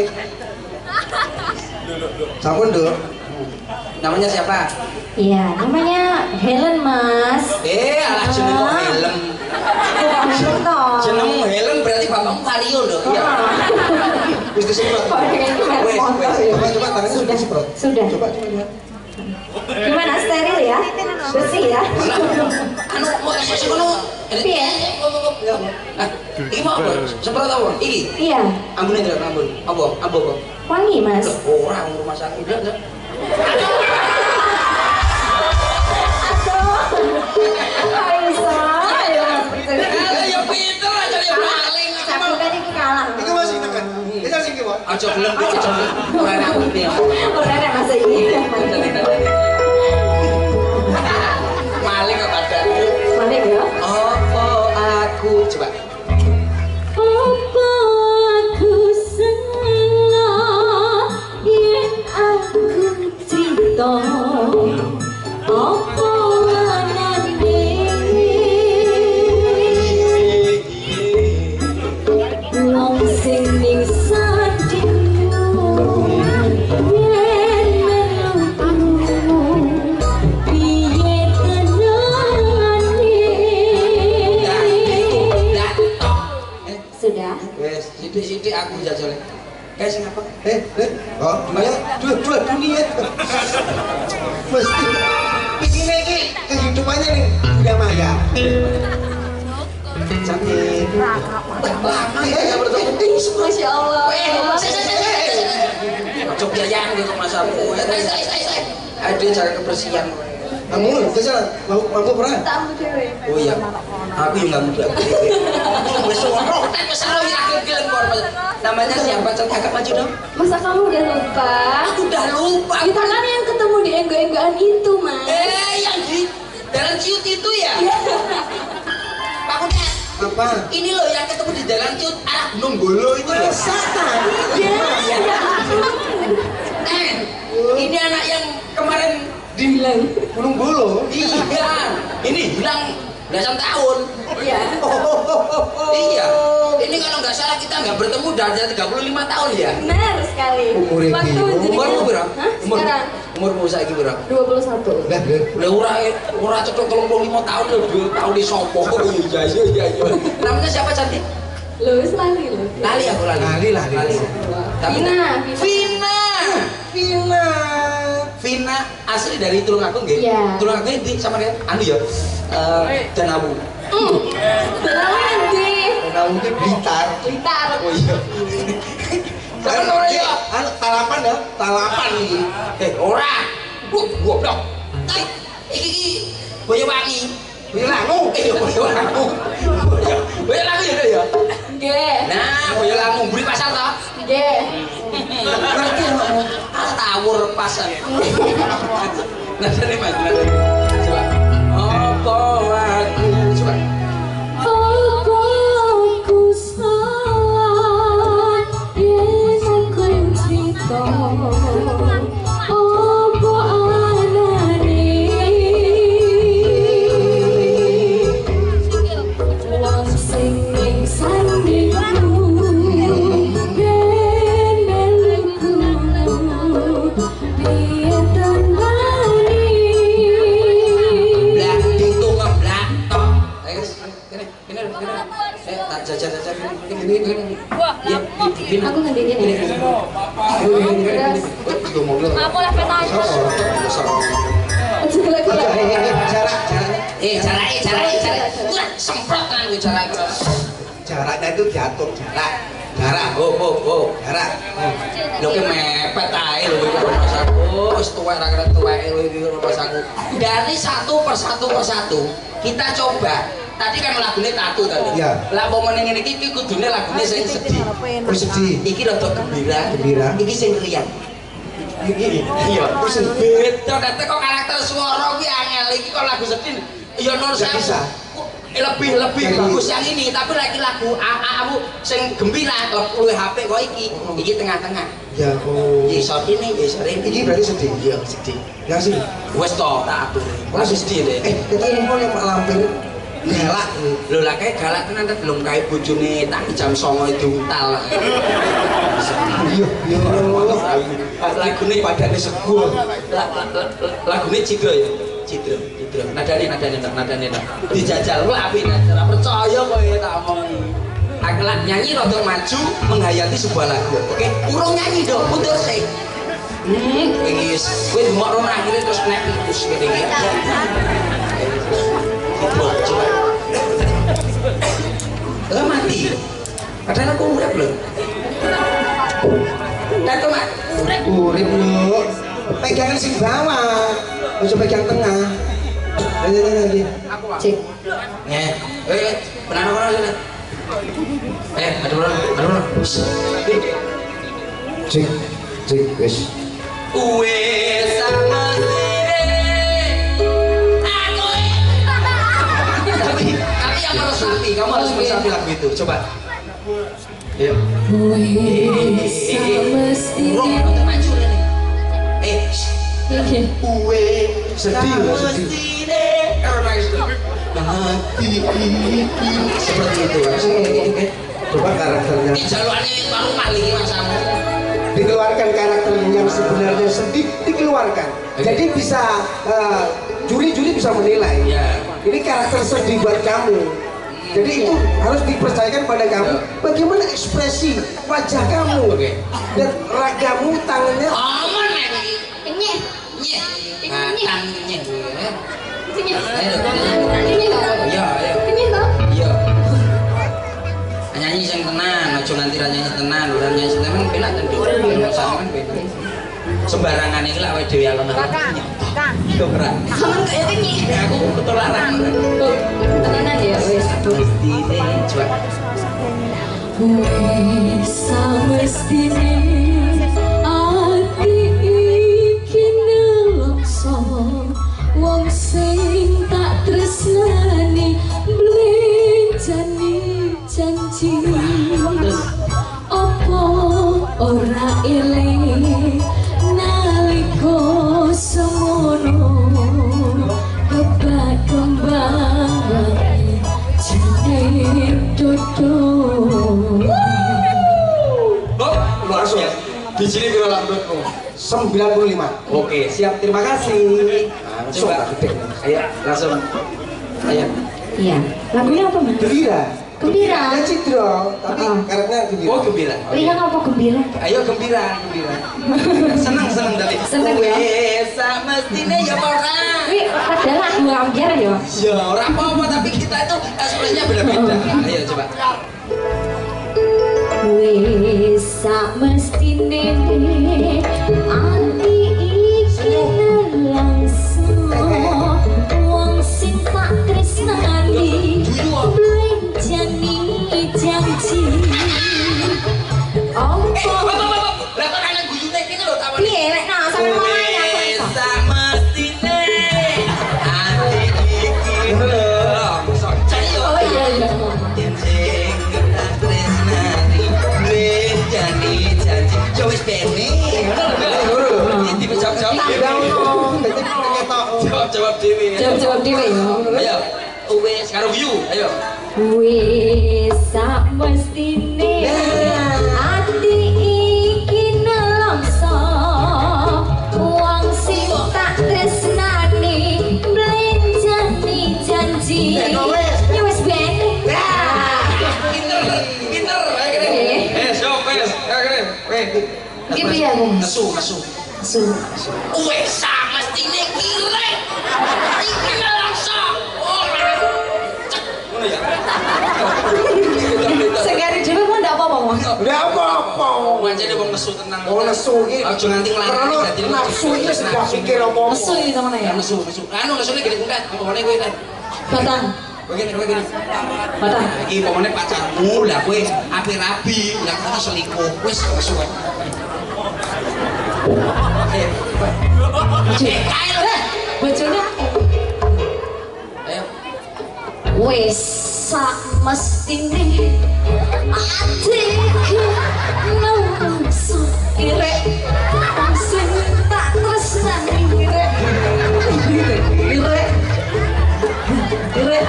Sampun, Duk. Namanya siapa? Iya, namanya Helen, Mas. Eh, alah jeneng kok helm. Bukan Helen toh. Jenengmu Helen berarti bapakmu Vario loh. Iya. Wis disemprot. Kok kayak gitu merek Wes, motor wes. ya? Coba coba tangannya sudah disemprot. Sudah. Coba coba lihat. Gimana, steril ya? Bersih ya? Anu mau masih kono. Piye? Ah, iki mau apa? Semprot apa? Iki. Iya, Ambune ndelok ambun. Apa? Apa apa? wangi, Mas. Loh, ora wong rumah sakit ndelok. Ndelok. Aduh, iso. Ayo, Mas. Eh, ya pinter aja ya paling aku mau. Tapi kan itu kalah. Iku masih tekan. Iki sing ki, Pak. Aja gelem kok aja gelem. Ora enak iki. Udah ada masa ini. Maling kok badan. Mana ya? Apa aku coba. Apa aku salah yen aku cerita apa anane wong sing ning sadiku yen meluku piye tenane. Dah itu, dah tok. Eh, Sudah. Wes. sithik-sithik aku jajal. Guys, ngapa? Eh, eh. Oh, dunia, dua, dua dunia. Mesti. Ini iki kehidupannya nih dunia maya. Cantik. Lama ya ya bertemu. Masya Allah. Eh, saya saya saya. Ojo biayaan gitu Mas aku. Saya saya saya. Ada cara kebersihan. Kamu kesana, mau mampu pernah? Tamu cewek. Oh iya. Aku yang enggak muda. Wes ora tak wis ora ya gelem kok. Namanya siapa? Coba agak maju dong. Masa kamu udah lupa? Aku udah lupa. Kita kan yang ketemu di enggo-enggoan itu, Mas. Eh, yang di Jalan Ciut itu ya? Pak Kudet. Apa? Ini loh yang ketemu di Jalan Ciut arah Gunung Bolo itu loh. Iya. Eh, ini anak yang kemarin di Bilang. Gunung Bolo. Iya, ini hilang belasan tahun. Iya. Iya. Ini kalau nggak salah kita nggak bertemu dari tiga puluh lima tahun ya. Benar sekali. Umur ini. Waktu jadi Umurmu berapa? Hah? Umur Sekarang umurmu saiki berapa? dua puluh satu. Lah, lah. Udah ora ora cocok tiga puluh lima tahun loh, dua tahun di sopo. Iya iya iya iya. Namanya siapa cantik? Lulus lagi loh. Lali aku lali. Lali, lali. Tapi Vina, Vina. Vina. Vina asli dari Tulungagung nggih? Iya. Tulungagung ndi sama dia? Anu ya. Eh Danawu. Hmm. Nanti. Nah, mungkin Blitar. Blitar. Oh iya. Jangan ora ya. Anu talapan ya, talapan ini. Eh ora. Wah, goblok. Eh, iki iki Boyolali. Boyolangu. Iya Boyolangu. Boyolangu ya ya. Nggih. Nah, Boyolangu beli pasar toh? Nggih. Ngerti kok. Ah tawur pasar. Nah, ini Mas, coba. Apa aku coba. Apa aku salah yen aku cerita. Apa anane wong sing ning sandingku yen melingku piye tembani. Blak itu ngeblak tok. Ayo kene kene kene. Eh tak jajan-jajan kene kene kene. Ya, kene. Aku ngendini nih. Apa lah petanya? Jelek Jarak, jelek. jarak, jarak. Eh, jarak, jarak, jarak. Wah, semprot kan gue jarak. Jaraknya itu diatur jarak. Jarak. Oh, oh, oh. Jarak. Lho ki mepet ae lho iki Mas aku. Wis tuwek ra kira tuwek lho iki Mas aku. Dari satu persatu persatu kita coba. Tadi kan lagune tatu tadi. Iya. Lah apa meneh ngene iki iki kudune lagune sing sedih. Oh sedih. Iki rada gembira. Gembira. Iki sing riang. Iya, wis beda nek kok karakter swara kuwi angel iki kok lagu sedih. Ya non Nggak bisa. lebih lebih Jadi- bagus yang ini tapi lagi lagu aku sing gembira luwih H P kok iki. Iki tengah-tengah. Ya oh. Ya iso kene, ya iso rene. Iki berarti sedih. Iya, sedih. Ya sih. Wes to tak atur. Lagu sedih deh. Eh, kita mau yang Pak Lampir galak. Lho lah kayak galak tenan ta belum kae bojone tak jam songo diuntal. Iya, iya. Lagune padane seguh. Lagune Cidro ya. Cidro, Cidro. Nadane nadane nadane. Dijajal wae apik ora percaya kowe tak omongi. Aku lak nyanyi rada maju menghayati sebuah lagu. Oke, urung nyanyi dong, mundur sih. Hmm, wis kowe demokno akhire terus nek tikus kene iki. Coba, coba. Lah mati. Padahal aku urip lho. Dan kok mak urip. Urip lho. Pegangan sing bawah. Ojo pegang tengah. Ayo ayo ayo. Cek. Eh, eh, benar kono sini. Eh, aduh, aduh, aduh. Cek, cek wis. Wes sama aku. Tapi, tapi yang meresapi, kamu harus meresapi lagu itu. Coba. Ayo. Wes semestinya. Urung, untuk maju nih. Eh, Iki. Uwe sedih loh sedih. Hati ini seperti itu kan. Coba karakternya Di jaluannya baru kali mas kamu. dikeluarkan karakter yang sebenarnya sedih dikeluarkan. Jadi bisa eh, juri-juri bisa menilai. Ya. Ini karakter sedih buat kamu. Jadi itu harus dipercayakan pada kamu. Bagaimana ekspresi wajah kamu Oke. dan ragamu tangannya. Aman nih. Ini. Nye. Makan nye. Ini. Ayo. Ini kok. Iya, ayo. Ini kok. Iya. Nyanyi sing tenan, aja nganti ra nyanyi tenan, ora nyanyi sing tenan penak ten dhewe. Kan beda. Sembarangan iki lak wae dhewe alon. Kakak. Kak. Itu ora. Kamu kayak ini. Aku ketularan. Tuh, tenanan ya wes. Mestine coba. Wes semestine ati iki nelokso wong sing tak tresnani blenjani janji apa ora eling nalika semono kebak kembang jeneng dodo. Oh, langsung. Di sini piro lambutmu? sembilan puluh lima. Oke, siap. Terima kasih. Coba. Ayo, langsung. Ayo. Iya, lagunya apa mas? Gembira. Gembira. Ada Cidro, tapi Ah. karakternya gembira. Oh, gembira. Lihat apa gembira? Ayo gembira, gembira. Seneng, seneng tadi. Seneng, ya? Wes, mestine ya ora. Wih, ada lagu ambiar ya? Ya, ora apa-apa tapi kita itu ekspresinya beda-beda. Ayo coba. Wis samestine ati iki nelangso wong dewe. Jawab-jawab dhewe ya. Ayo. Wis karo view, ayo. Wis sak mestine ati iki nelongso wong sing tak tresnani mlenjani janji ya wis ben Pinter, pinter. Ayo kene. Eh, sok wis. Ayo kene. Weh. iki piye Bung? Nesu, nesu. Su Wis sak mestine kire. Iki nelongso. Oh. Ngono ya. segari dhewe kok ndak apa-apa Mas. Nggak apa-apa. Manjane wong nesu tenang. Oh nesu iki. Aja nganti nglarang Karena dadi nafsu iki sudah pikir apa-apa. Nesu iki temen ya. nesu, nesu. Anu nesune gede kuntet. Apa meneh kowe kan? Batang, Begini, kowe gini. batang. Iki pomone pacarmu, lah kowe ape rabi, lah kowe selingkuh. Wis nesu kowe. Eh, eh, kae lho. Bojone Ayo. wis sak mestine ati iki nelongso irek wong sing tak tresnani irek irek irek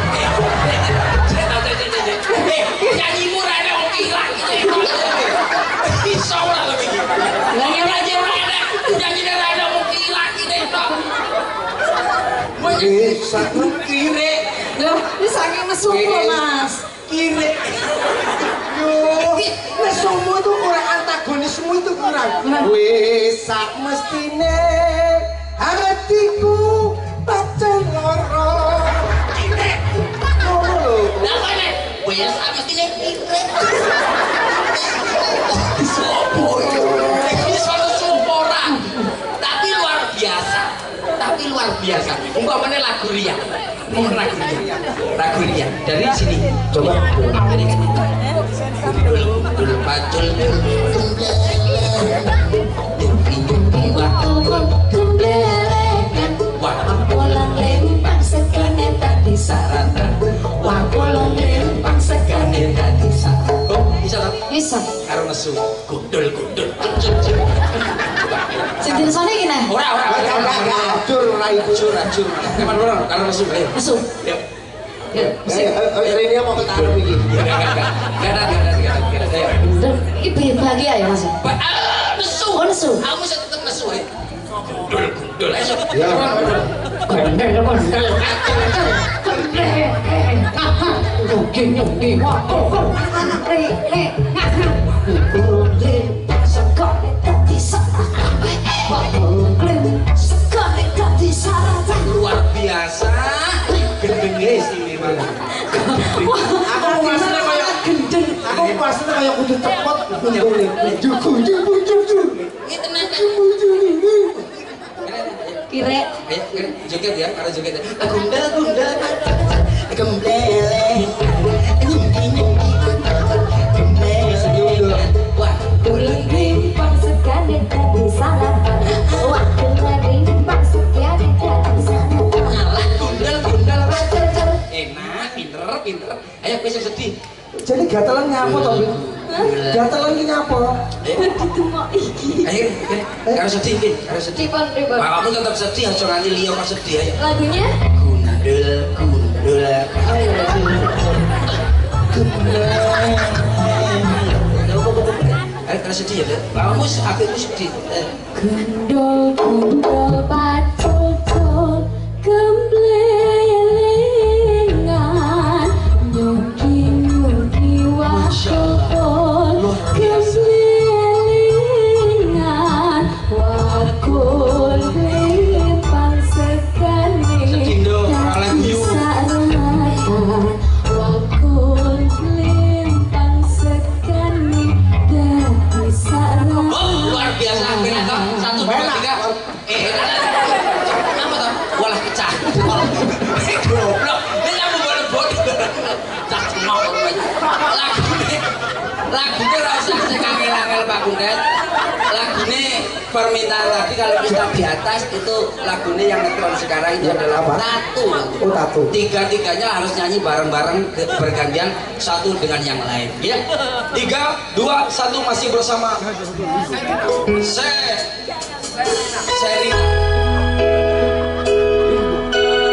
Eh, nyanyimu ra ana wong ilang iki. Iso ora lho iki. Lah ya aja ora ana. Nyanyine ra ana wong ilang iki tok. Bisa Kire. lho iki saking nesu kok Mas. kiri. Yo, nesumu itu kurang, antagonismu itu kurang. Wis sak mestine hatiku pancen lara. Kire. Ngono lho. Lah kene wis mestine kire. Sopo iki? Iso sopo ora? Tapi luar biasa. Tapi luar biasa. Umpamane lagu Ria. Lagu Ria. Lagu Ria. Dari sini. Coba. Dari sini. Dulu dulu pacul. Wakolang lempang sekane tadi saratan. Wakolang lempang sekane tadi saratan. Oh, bisa tak? Bisa. Karo nesu. Gundul gundul. Sing dinesone iki nah. Ora ora. Enggak enggak ajur ora itu. Acur acur. Kapan ora? Karo nesu ayo. Nesu. Yuk. Ya, mesti. Ini mau ketaruh iki. Enggak enggak. Enggak ada enggak ada enggak ada. Enggak ada. Ayo. Dan iki bahagia ya Mas. Ba- ah, nesu. Oh nesu. Aku bisa tetap nesu ya. Gundul gundul. Ayo. Ya. Kondel kondel. Nyongki nyongki wakokong. Re re. Kurang sekali tadi saratan. Wakolang lempang sekane tadi saratan. Luar biasa. Gendenge istimewa. Aku pasnya kayak gendeng. Aku pasnya kayak kudu cepet. Juku juku juku. Ini tenang kan. Kire. Ayo, ayo, joget ya, kalau joget ya. Gundal gundal gembleleng. Nyungki nyungki gembleleng. Wah, Kurang lempang sekane tadi saratan. Wakolang lempang sekane tadi saratan. ngalah gundal gundal. Enak, pinter, pinter. Ayo, kowe sing sedih. Jadi gatelan nyapa to, Bin? Gatelan iki nyapa? Gitu mau iki. Ayo, karo sedih, Bin, karo sedih. Ribon ribon. Pak, kamu tetap sedih, aja nganti liya kok sedih ayo. Lagunya? Gundul gundul. Oh iya. Ayo, karo sedih ya, kamu apikmu sedih. Eh. Gendol gendol pacul cul gemblengan nyuki nyuki wakokol gemblengan wakol lempang sekali Sedindo, tadi Alan Yu. saratan wakol lempang sekali tadi saratan. Oh, luar biasa. Enak toh? Satu, dua, tiga. Eh, enak. Kenapa toh? Walah pecah. Eh, goblok. Ini kamu boleh bodoh. Cak cemok. Lagune, lagune rasa sekangel-angel Pak Kundet. Lagune permintaan tadi kalau kita di atas itu lagune yang ngetron sekarang itu adalah Apa? Tatu. Oh, Tatu. Tiga-tiganya harus nyanyi bareng-bareng ke- bergantian satu dengan yang lain. Ya. Tiga, dua, satu masih bersama. Se, Serina.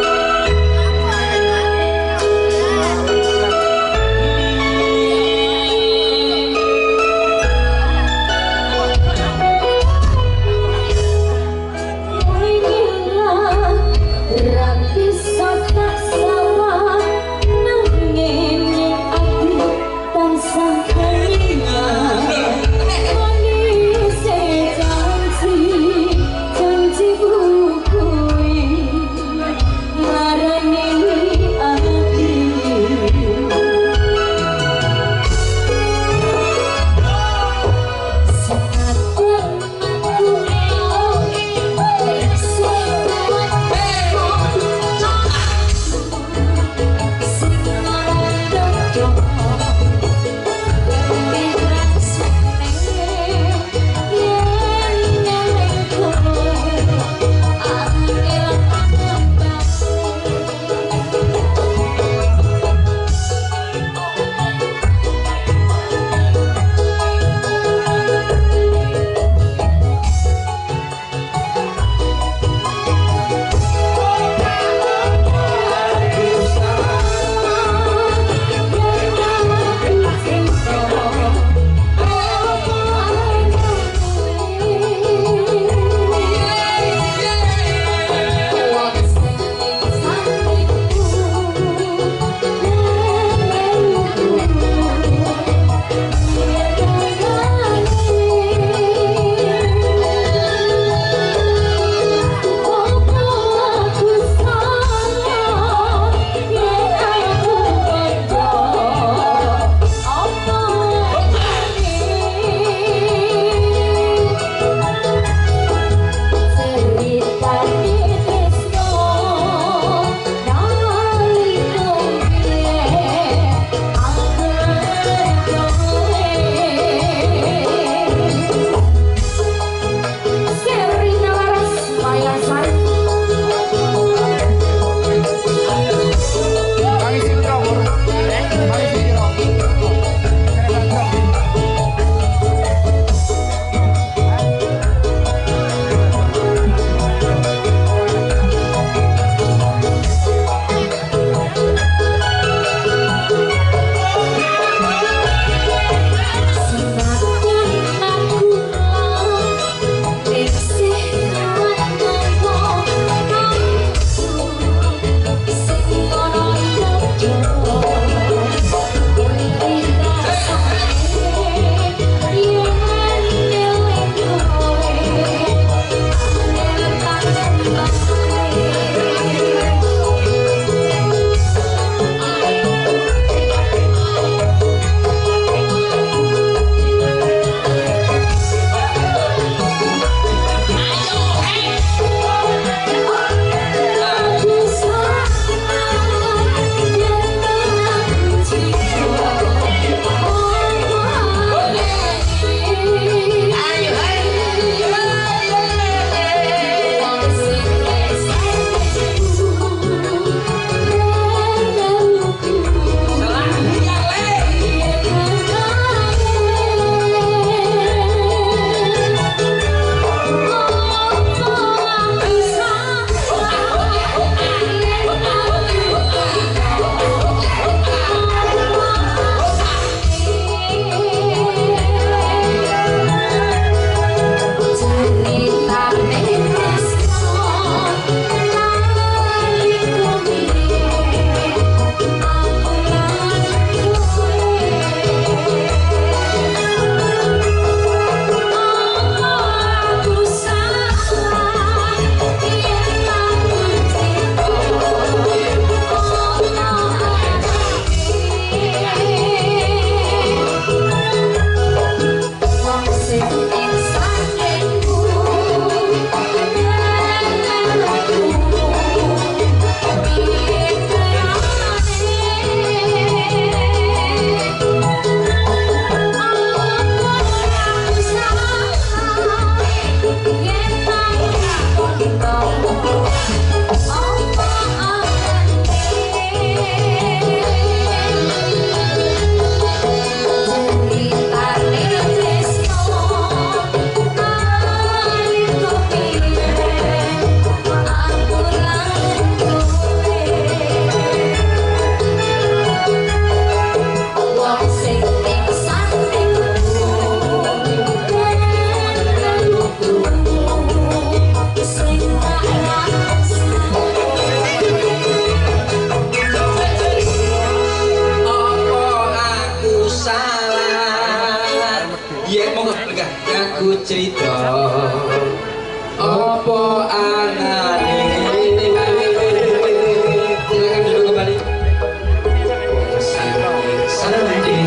aku cerita apa anane. Silakan duduk kembali. Sanding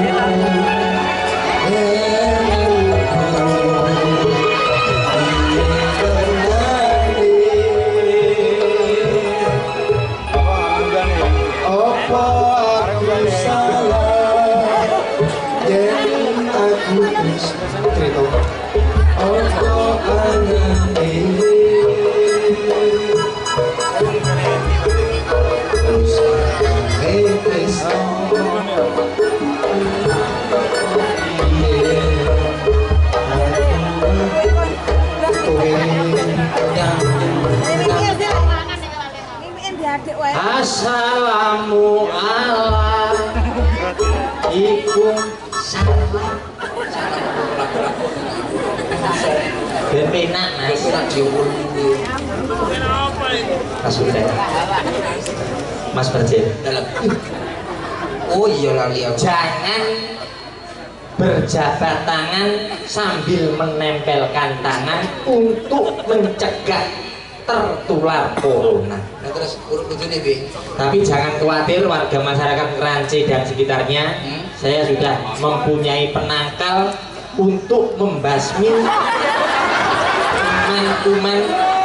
assalamu alaikum salam. Bepenak mas. Mas udah. Mas Berjen. Oh iya lali aku. Jangan berjabat tangan sambil menempelkan tangan untuk mencegah tertular corona. Nah, terus urut-urutnya Bi. Tapi jangan khawatir warga masyarakat Kranji dan sekitarnya, hmm? Saya sudah mempunyai penangkal untuk membasmi kuman-kuman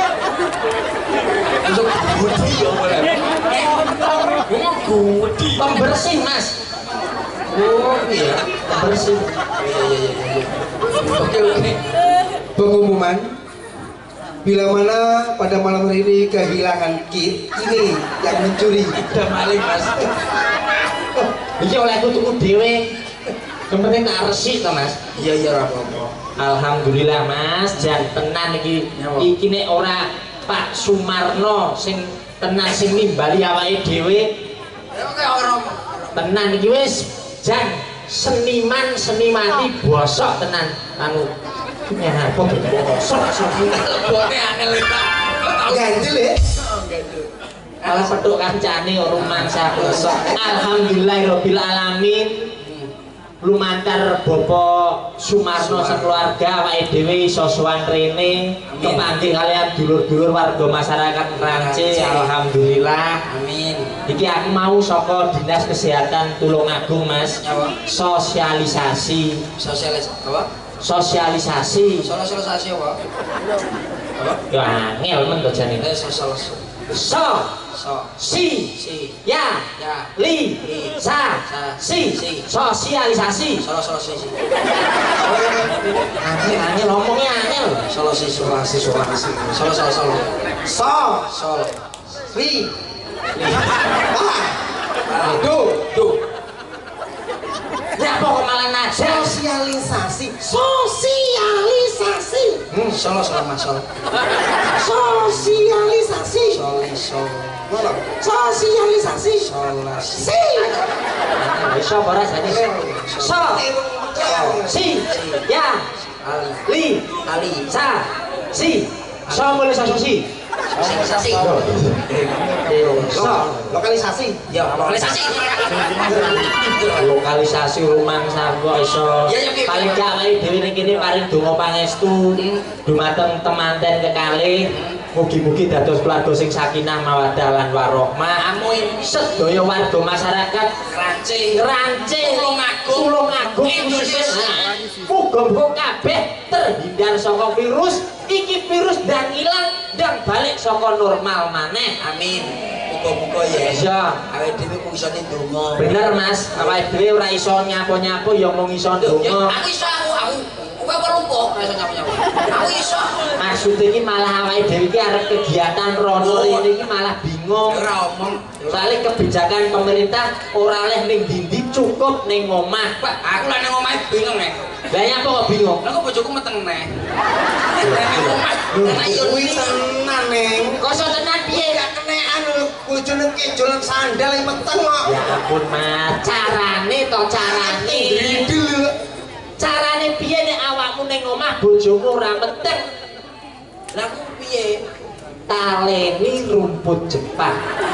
untuk budi ya boleh. Pembersih mas. Oh iya, pembersih. Iya iya iya. Oke oke. Pengumuman. Bila mana pada malam hari ini kehilangan kit ini yang mencuri. Udah maling mas. Iki oleh aku tuku dhewe. Kemudian tak resik to mas. Iya iya apa-apa. Alhamdulillah mas, jan tenan iki. Iki nek ora Pak Sumarno sing tenan sing nimbali awake dhewe. Tenan iki wis jan seniman senimati bosok tenan anu. Ya, apa tuh? Sok-sok lebone angel ta. ganjel ya. Alah peduk kancane rumangsa bosok. Alhamdulillahirabbil alamin. Lumantar Bapak Sumarno sekeluarga awake dhewe iso sowan rene kepanggih kalian dulur-dulur warga masyarakat Kranji. Alhamdulillah. Amin. Iki aku mau saka Dinas Kesehatan Tulungagung Mas. Sosialisasi. Sosialis apa? Sosialisasi. Sosialisasi apa? Apa? Ya angel men to jane. Eh sosialisasi. So So si si ya ya li li sa sa si si sosialisasi. sosialisasi. Angel angel ngomongnya angel. Solusi solusi solusi. Solo solo solo. So Solo. li Ah. do Do. ya pokok malah naja. Sosialisasi. Sosialisasi. Hmm, solo solo mas solo. Sosialisasi. Soli solo. Sosialisasi. Solasi. Si. Bisa beras jadi. So. Si. Ya. Ali. Li. Ali. Sa. Si. So boleh sasi. Sosialisasi. So. Lokalisasi. Ya, lokalisasi. Lokalisasi rumang sarwa iso. Ya, ya, ya. Paling gak awake dhewe ning kene paring donga pangestu dumateng temanten kekalih. Mugi-mugi dados keluarga sing sakinah mawaddah lan warahmah. Amin. Sedaya warga masyarakat Kranji. Kranji Tulungagung. Tulungagung Indonesia. Muga-muga kabeh terhindar saka virus iki virus dan hilang dan balik saka normal maneh. Amin. Muga-muga ya. Iya. Awake dhewe ku iso ndonga. Bener Mas, awake dhewe ora iso nyapo-nyapo ya mung iso Ya, ndonga. aku iso aku aku. Kowe apa lumpuh ora iso nyapu-nyapu. Aku iso. Maksud iki malah awake dhewe iki arep kegiatan rono rene iki malah bingung. Ora omong. Soalnya kebijakan pemerintah ora oleh ning ndi cukup ning omah. Pak, aku lah nang omahe bingung nek. Lah nyapa kok bingung? Lah kok bojoku meteng neh. Nang omah. Lah yo Kuwi tenan ning. Koso tenan piye? gak kenekan lho. Bojone kejolan sandal yang meteng kok. Ya ampun, Mas. Carane to carane. Ngidul lho. Carane piye nek awakmu ning omah bojomu ora meteng? Lah ku piye? Taleni rumput Jepang.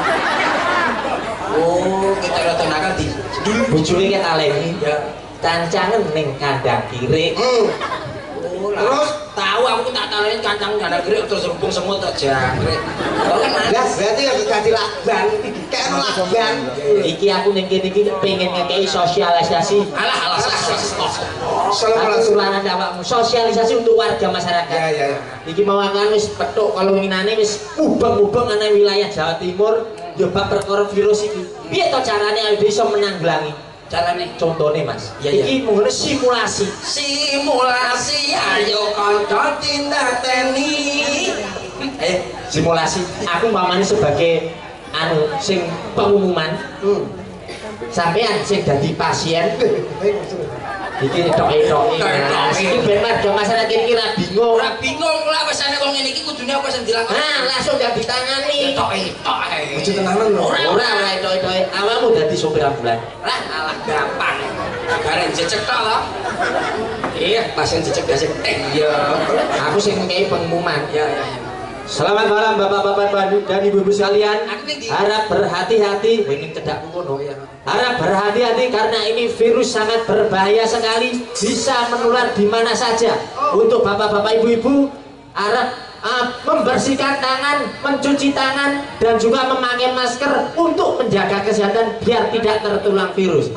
Oh, kita udah tenakan di Bojone ki taleni. ya. Cancangen ning kandang kiri. Oh, Terus tahu aku tak taleni kancang jana gede terus rubung semut aja. Kok kan lah berarti ya ganti lakban, kayak lakban. Iki aku ning kene iki pengen ngekei sosialisasi. Alah alah sosialisasi. Sulanan awakmu sosialisasi untuk warga masyarakat. Ya ya ya. Iki mau kan wis petuk kalau nginane wis mubeng-mubeng ana wilayah Jawa Timur nyoba perkara virus iki. Piye to carane ayo iso menanggulangi? Carane contone Mas. Ya, iki mung simulasi. Simulasi ayo kanca tindakeni. Eh, simulasi. Aku mamane sebagai anu sing pengumuman. Hmm. Sampean sing dadi pasien. Iki tok-tok iki ben warga masyarakat iki ra bingung. Ra bingung lah wis ana wong ngene iki kudune apa sing dilakoni. Nah, langsung gak ditangani. Tok-tok ae. Ojo tenanan lho. Ora ora tok-tok. Awakmu dadi sopir ambulan. Lah alah gampang. Bareng jecek tok lho. Iya, pasien jecek biasa. Eh, iya. Aku sing ngekei pengumuman. Ya ya ya. Selamat malam bapak-bapak dan ibu-ibu sekalian. Harap berhati-hati. Ini cedak ngono ya. Harap berhati-hati karena ini virus sangat berbahaya sekali, bisa menular di mana saja. Untuk bapak-bapak ibu-ibu, harap uh, membersihkan tangan, mencuci tangan, dan juga memakai masker untuk menjaga kesehatan biar tidak tertular virus.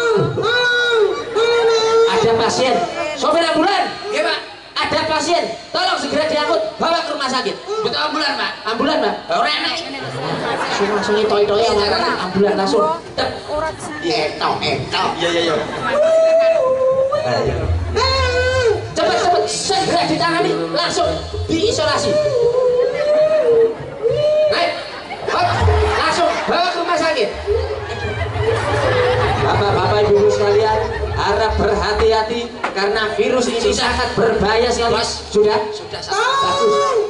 Ada pasien, sopir ambulan. Iya Pak. Ada pasien, tolong segera diangkut, bawa ke rumah sakit. Betul ambulan Pak? Ambulan Pak? Ora enak. Langsung langsung itoi-itoi ambulan langsung. Etok etok. Iya iya iya. Cepat cepat segera ditangani, langsung diisolasi. Baik, langsung bawa ke rumah sakit. Bapak-bapak ibu-ibu sekalian, harap berhati-hati karena virus ini sudah. Sangat berbahaya sekali. Mas, sudah? Sudah bagus.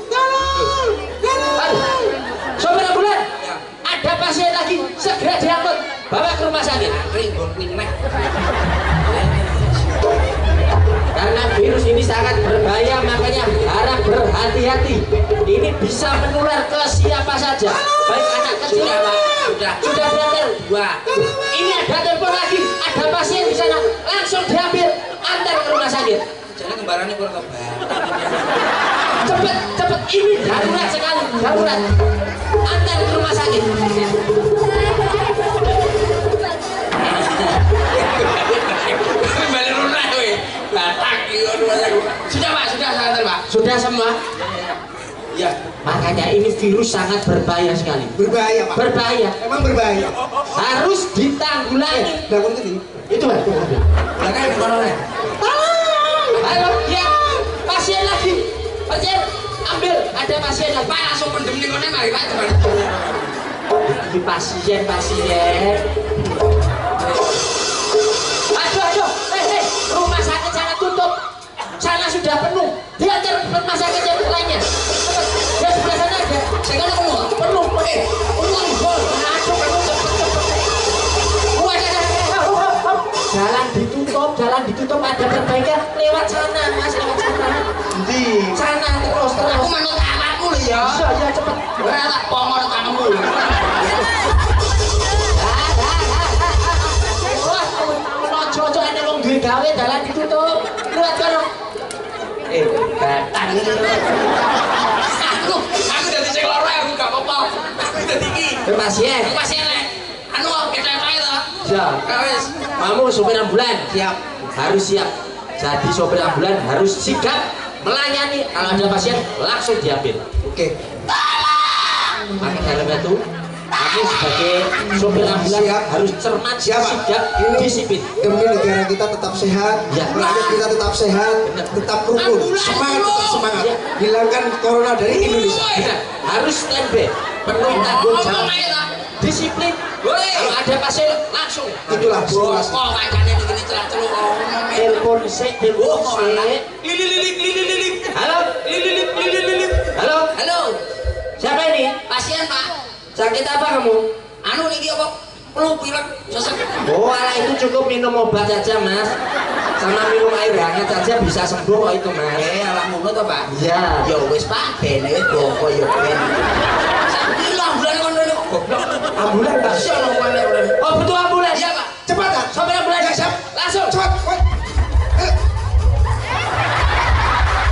Sopir ambulan, ya. Ada pasien lagi, segera diangkut, bawa ke rumah sakit. Karena virus ini sangat berbahaya, makanya harap berhati-hati. Ini bisa menular ke siapa saja, baik anak kecil. Sudah, Pak. Sudah. Sudah berakhir. Wah. Ini ada telepon lagi, ada pasien di sana, langsung diambil, antar ke rumah sakit. Jadi kembarannya kurang kembar. Cepet, cepet, ini darurat sekali, darurat. Antar ke rumah sakit. Kembali lunah, weh. Batak, sudah Pak, sudah santai Pak. Sudah semua. Ya, makanya ini virus sangat berbahaya sekali. Berbahaya Pak. Berbahaya. Emang berbahaya. Harus ditanggulangi. Bangun tadi. Itu Pak. Belakang corona. Halo, ya. Pasien lagi. Pasien, ambil. Ada pasien lagi. Pak langsung pendem nih kone mari Pak. Ini pasien, pasien. Aduh, aduh. Eh, eh, rumah sakit sana tutup. Sana sudah penuh. Dia ke rumah sakit yang lainnya. Dia sebelah sana ada. Saya kan penuh, penuh. Eh, ulang gol. Aduh, penuh cepet cepet. Jalan ditutup, jalan ditutup ada perbaikan lewat sana, Mas, lewat sana. Di sana terus terus. Aku manut anakmu lho ya. Iya, iya cepet. Ora tak pongor tanganmu. Wah, ojo-ojo ana wong duwe gawe dalan ditutup. Lewat kono. Eh, batang iki. Aku, aku dadi sing lara aku gak apa-apa. Aku dadi iki. Pasien. Pasien lek. Anu ketek ae to. Ya. Wis. Kamu sopir ambulan. Siap. Harus siap. Jadi sopir ambulan harus sigap melayani. Kalau ada pasien langsung diambil. Oke. Tolong. Pakai helm itu. Aku sebagai sopir ambulan siap. Harus cermat, siap, sigap, disiplin. Demi negara kita tetap sehat, ya. Rakyat kita tetap sehat, tetap rukun, semangat, tetap semangat. Ya. Hilangkan corona dari Indonesia. Benar. Harus standby, penuh tanggung jawab, disiplin. Kalau ada pasien langsung. Itulah simulasi. Oh, makanya begini celah-celuh. Telepon sik, telepon sik. Lilik, lilik, lilik, lilik. Halo, lilik, lilik, lilik. Halo, halo. Siapa ini? Pasien Pak. Sakit apa kamu? Anu niki apa? Flu pilek, sesek. Oh, alah itu cukup minum obat saja, Mas. Sama minum air hangat saja bisa sembuh kok itu, Mas. Eh, alah ngono to, Pak? Iya. Ya wis, Pak, bene boko ya ben. Saiki lho ambulan kono lho. Goblok. Ambulan Pak. Sono kono. Oh, butuh ambulan. Iya, Pak. Cepat, Pak. Sopir ambulan. Siap. Langsung. Cepat.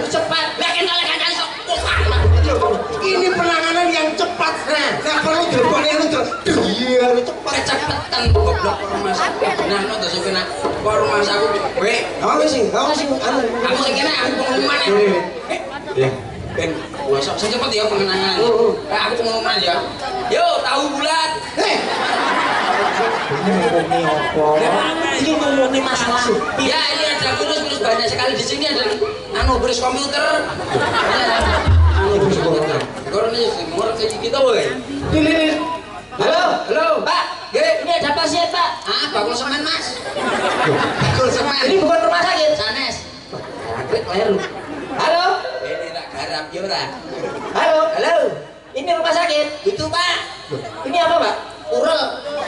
harus cepat. Lah kena lek kancane sok. Ini penanganan yang cepat. Nah, nggak perlu dilebokne ngono. Iya, cepat. Kecepetan goblok rumah saku. Nah, no to sing nak kok rumah saku. Weh, Kamu sih, kamu sih anu. aku sing kena aku pengumuman. Ya. Ben, gua sok sing cepet ya pengenangan. Eh, aku pengumuman ya. Yo, tahu bulat. Heh. Ini ngomongin apa? Ini ngomongin masalah. Ya, ini ada virus-virus banyak sekali di sini ada anu virus komputer. Anu virus komputer. Kalau ini semua kayak kita, boy. Ini. Halo, halo, Pak. Ge, ini ada pasien, Pak. Ah, bakul semen, Mas. Bakul semen. Ini bukan rumah sakit. Sanes. Aku kleru. Halo. Ini tak garap ya, ora. Halo, halo. Ini rumah sakit. Itu, Pak. Ini apa, Pak? Urel.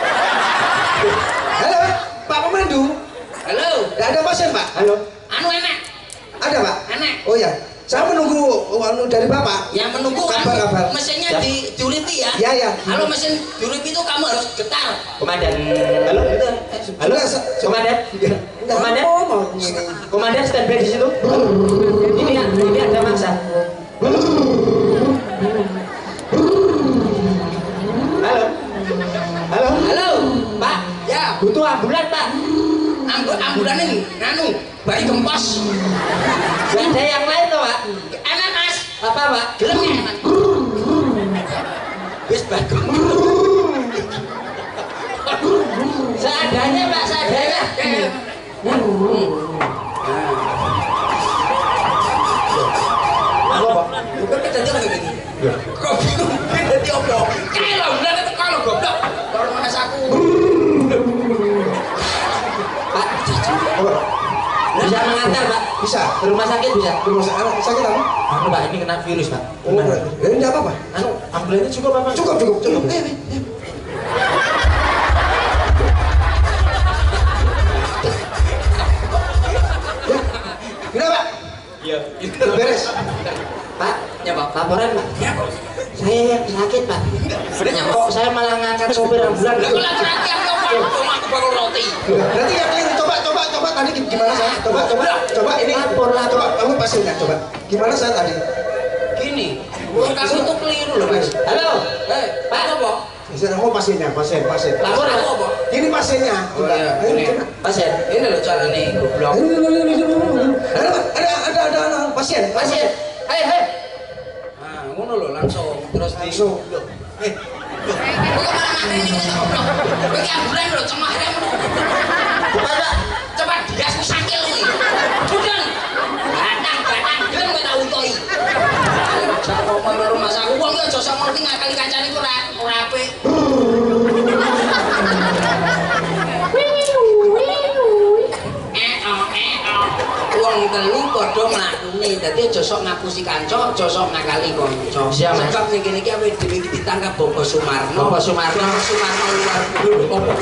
Halo, Pak Pemandu. Halo. Nggak ada pasien, Pak? Halo. Anu enak. Ada, Pak? Enak. Oh ya. Saya menunggu anu dari Bapak. Yang menunggu kan kabar-kabar. mesinnya Ya. di diuripi ya. Ya, ya. Kalau mesin diuripi itu kamu harus getar. Komandan. Halo. Halo. Komandan. Komandan. Komandan standby di situ. Ini ini ada mangsa. Halo. Halo. Halo, Pak. Ya, Butuh ambulan, Pak. ambu ambulan ini, nganu, bayi gempos. Gak ada yang lain toh, Pak? Enak, Mas. Apa, Pak? Gelemnya enak. Wis bagus. Seadanya, Pak, seadanya. Apa, Pak? Bukan kejadian kayak gini. Kok bingung? Jadi apa? Kayak lo, bulan itu kalau goblok. Kalau mas aku. Pak, bisa mengantar, Pak? Bisa. Ke rumah sakit bisa? Rumah sakit sakit apa? Anu, Pak, ini kena virus, Pak. Oh, ya, ini apa, Pak? Anu, ambulannya cukup apa? Cukup, cukup, cukup. Eh, eh, eh. Ya. Kenapa? Iya. Beres. Pak, Ya, Pak. laporan, Pak. Ya, Pak. Saya yang sakit, Pak. Kok saya malah ngangkat sopir ambulan? Lah, kok lagi nanti aku mau aku bakul roti. Nanti yang lain coba, coba, coba tadi gimana saya? Coba, coba, coba ini. Lapor, lapor. Coba kamu pasiennya, coba. Gimana saya tadi? Gini, kamu tuh keliru loh, Mas. Halo, Eh, Pak, apa? Saya mau pasiennya, pasien, pasien. lapor, Aku Pak. apa? Ini pasiennya. Oh, iya, Ayo, ini. coba. Pasien. Ini loh cara nih, goblok. Ayo, ayo, ayo, ayo, ayo. Ada, ada, ada, ada, ada, pasien, Pasien. Hei, hei. Nah, ngono loh langsung terus di Langsung. Eh, kok malah ngene iki goblok. Kowe ki ambulan lho cemare ngono. Bukan, Pak. Coba digas ku sakil kuwi. Budal. Batang, batang den kowe tak untoi. Sak apa karo mas aku wong ki aja sok ngerti ngakali kancane ku ora ora apik. Eh, oh, eh, oh. Wong telu padha mlakune, dadi aja sok ngapusi kanca, aja sok ngakali kanca. Siap, Mas. Sebab ning kene iki awake dhewe iki ditangkap Bapak Sumarno. Bapak Sumarno. Bapak Sumarno luar biasa.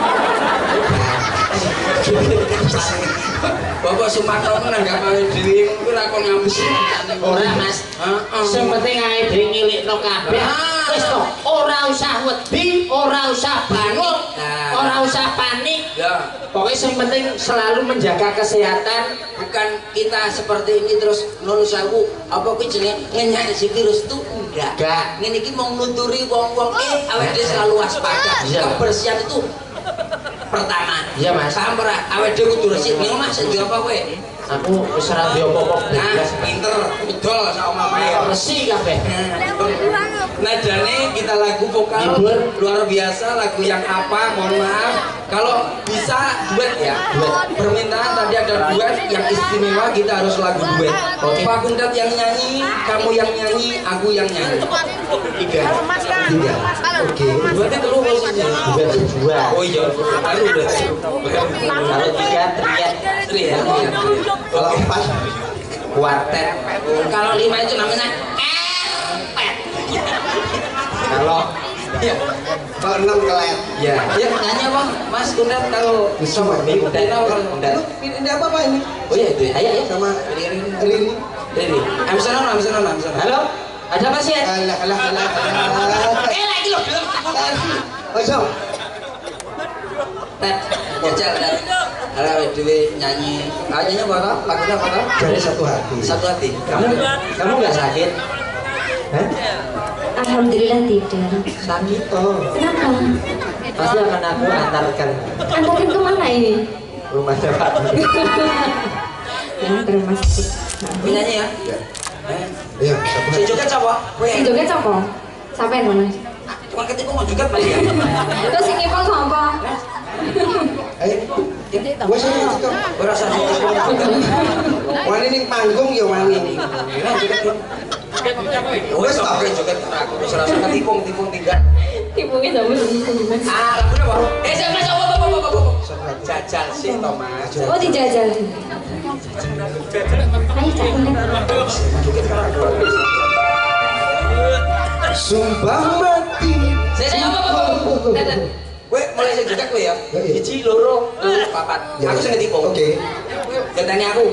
Bapak Sumarno nanggap awake dhewe iku ora kon ngapusi kancane. Ora, Mas. Heeh. Sing penting awake dhewe ngilikno kabeh. Ah. Wis to, ora usah wedi, ora usah panik, Nah. ora usah panik. Ya, Pokoknya yang penting selalu menjaga kesehatan. bukan kita seperti ini terus nulis aku apa kuwi jenenge ngenyak si virus itu enggak. Enggak. Ngene iki mau ngluturi wong-wong eh awake dhewe selalu waspada. Iya. Kebersihan itu pertama. Iya, Mas. Paham ora? Awake dhewe kudu resik. Ning omah sing apa kowe? Aku wis ora duwe apa-apa Nah, blas. pinter, idol sak omahe. Resi kabeh. Nadane kita lagu vokal Hibur. luar biasa, lagu yang apa? Mohon maaf. Kalau bisa duet ya, duet. Permintaan tadi ada duet yang istimewa, kita harus lagu duet. Oke. Pak Kundat yang nyanyi, kamu yang nyanyi, aku yang nyanyi. Tiga. Tiga. Oke. Duetnya terus posisinya. Duet dua. Oh iya, aku udah. Kalau tiga triat, Tri ya. Iya. Kalau empat, kuartet. Kalau lima itu namanya erpet. Kalau Iya. kalau enam kelet. Ya, ya nanya bang, Mas Kundat kalau Bisa, Pak. ini Kundat tahu kalau Kundat. Ini, ini apa, Pak, ini? Oh iya itu. ayo ya. Sama Riri, Rini. Riri. Amsalam, amsalam, amsalam. Halo, ada pasien? Alah, alah, alah, alah. Eh lagi loh belum. Langsung. Tet, jajal tet. Ada dewe nyanyi. Ah nyanyi apa toh? Lagunya apa toh? Jadi satu hati. Satu hati. Kamu kamu nggak sakit? Hah? Alhamdulillah tidak. Sakit toh. Kenapa? Pasti akan aku antarkan Antarin kemana ini? rumahnya Pak. Yang bermaksud. Nyanyi ya. Ya. Iya, satu Si hati. joget siapa? Kowe. Si joget siapa? Siapa yang mana? Cuma ketika mau joget paling ya. Terus si ngipang siapa? Ayo. Wes iki kok. Ora usah joget. Wani ning panggung ya wani. Nah, joget. Wes tak kowe joget aku wis ora usah tikung-tikung tinggal. Tipungnya sama sama. Ah, lagunya apa? Eh, saya mas apa apa apa apa. Jajal sih toh Mas. Oh dijajal. Ayo cakap. Sumpah mati. Saya saya apa apa apa. Kowe mulai saya joget kowe ya. Siji loro telu papat. Aku sing ngetikung. Oke. Gandane aku.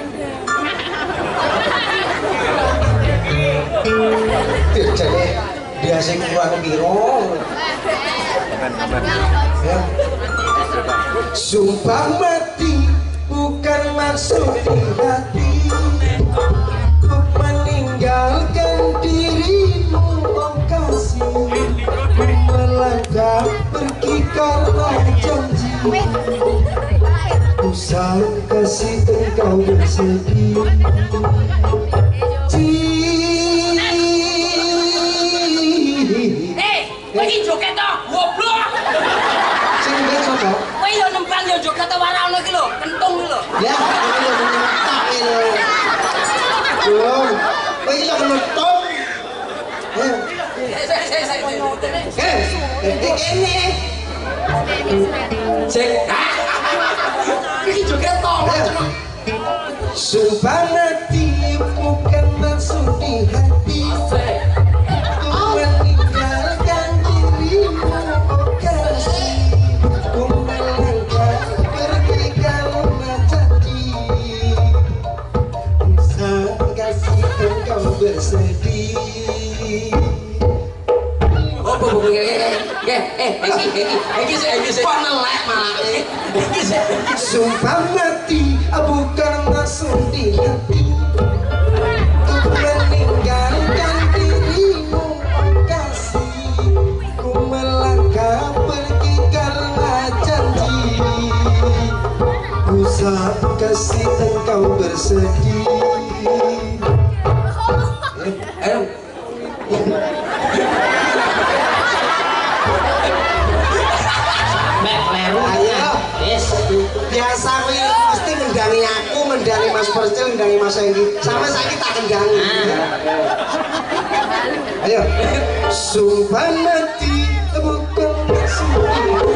Jadi dia sing kurang piro. Ya. Sumpah mati bukan maksud di hati. Untuk meninggalkan dirimu oh kasih. Ku melangkah pergi karena janji. Usah kasih engkau bersedih. Eh, kowe iki joget to, goblok. Sing joget sapa? Kowe yo nempel yo joget to ora ono iki lho, kentung iki lho. Ya, ini yo menyentak ini. Belum. Kowe iki yo menutup. Eh, Saya saya saya. eh, eh, kene. Sik. Iki joget to. Sumpah mati bukan maksud di hati. Ku meninggalkan dirimu oh kasih. Ku melangkah pergi karena janji. Usah kasih engkau bersedih. Oh, bu, bu, eh, eh, eh, iki, iki, iki sih, iki sih. Kok nelek malah, iki sih. Sumpah mati bukan maksud di hati. Untuk meninggalkan dirimu oh kasih. Ku melangkah pergi karena janji. Usah kasih engkau bersedih. Ayo. Mbak kleru. Ayo. Yes. Biasa kuwi mesti mendangi aku, mendangi Mas Percil, mendangi Mas Enggi. Sama saiki tak kendangi. Ayo. Sumpah mati bukan maksud di hati.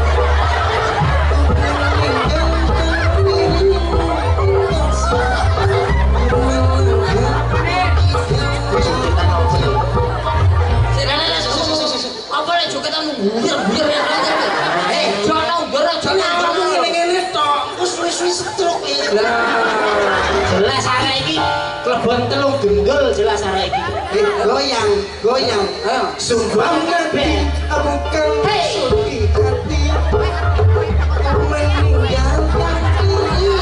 Apa lek jogetan buyur-buyur ya. Eh, jono ndur jono Kamu ngene-ngene tok, wis wis stroke iki. Lah, Jelas arek iki klebon telung gendul jelas arek iki. Eh, goyang, goyang. ayo. Sumpah mati bukan maksud di hati. Meninggalkan dirimu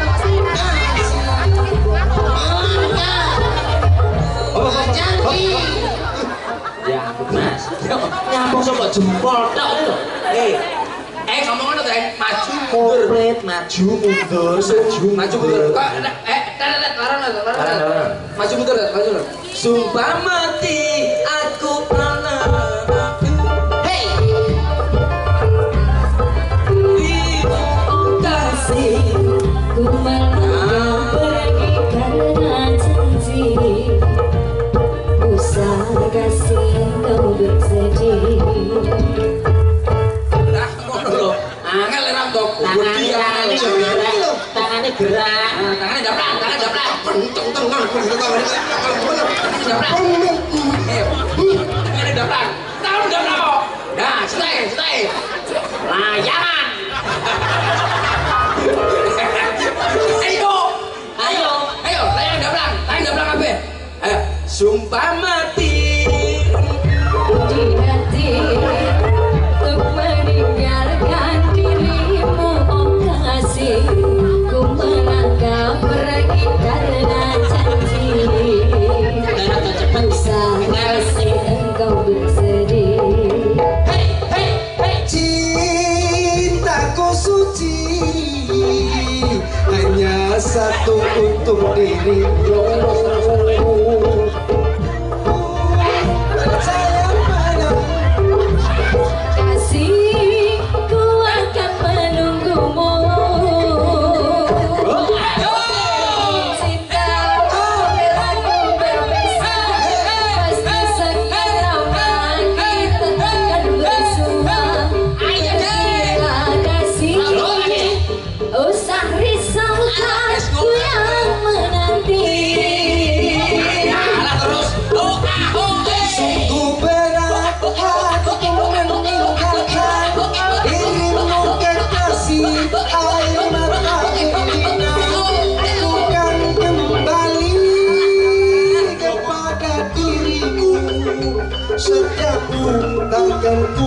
Oh, janji. Ya ampun Mas. Nyambung sama jempol tok lho. Eh, eh ngomong ngono teh, maju mundur. Komplit maju mundur, maju Maju mundur. Kok eh tet laran laran. Maju mundur, maju mundur. Sumpah mati aku pernah. Hey. Kasih ku melangkah pergi karena janji. Usah kasih engkau bersedih. Lah ngono lho. Angel ora tok. Tangane tangane gerak, tangane gerak. Tangannya daplak, tangan daplak. Pentung tenang, pentung tenang. Daplak. Eh, tangannya daplak. Tangan daplak kok. Nah, stay, stay. Layangan. Ayo. Ayo. Ayo, layang daplak. Layang daplak kabeh. Ayo, sumpah mati. Di hati untuk meninggalkan dirimu oh kasih. tutup diri saya pada Kasihku akan menunggumu. Cintaku belaku berbisa. Pasti sekian lama kita akan bersua. Terima kasih. Usah risaukan ku yang menanti. sungguh berat hatiku meninggalkan dirimu kekasih air mata ini aku kan kembali kepada dirimu setiap ku takkan ku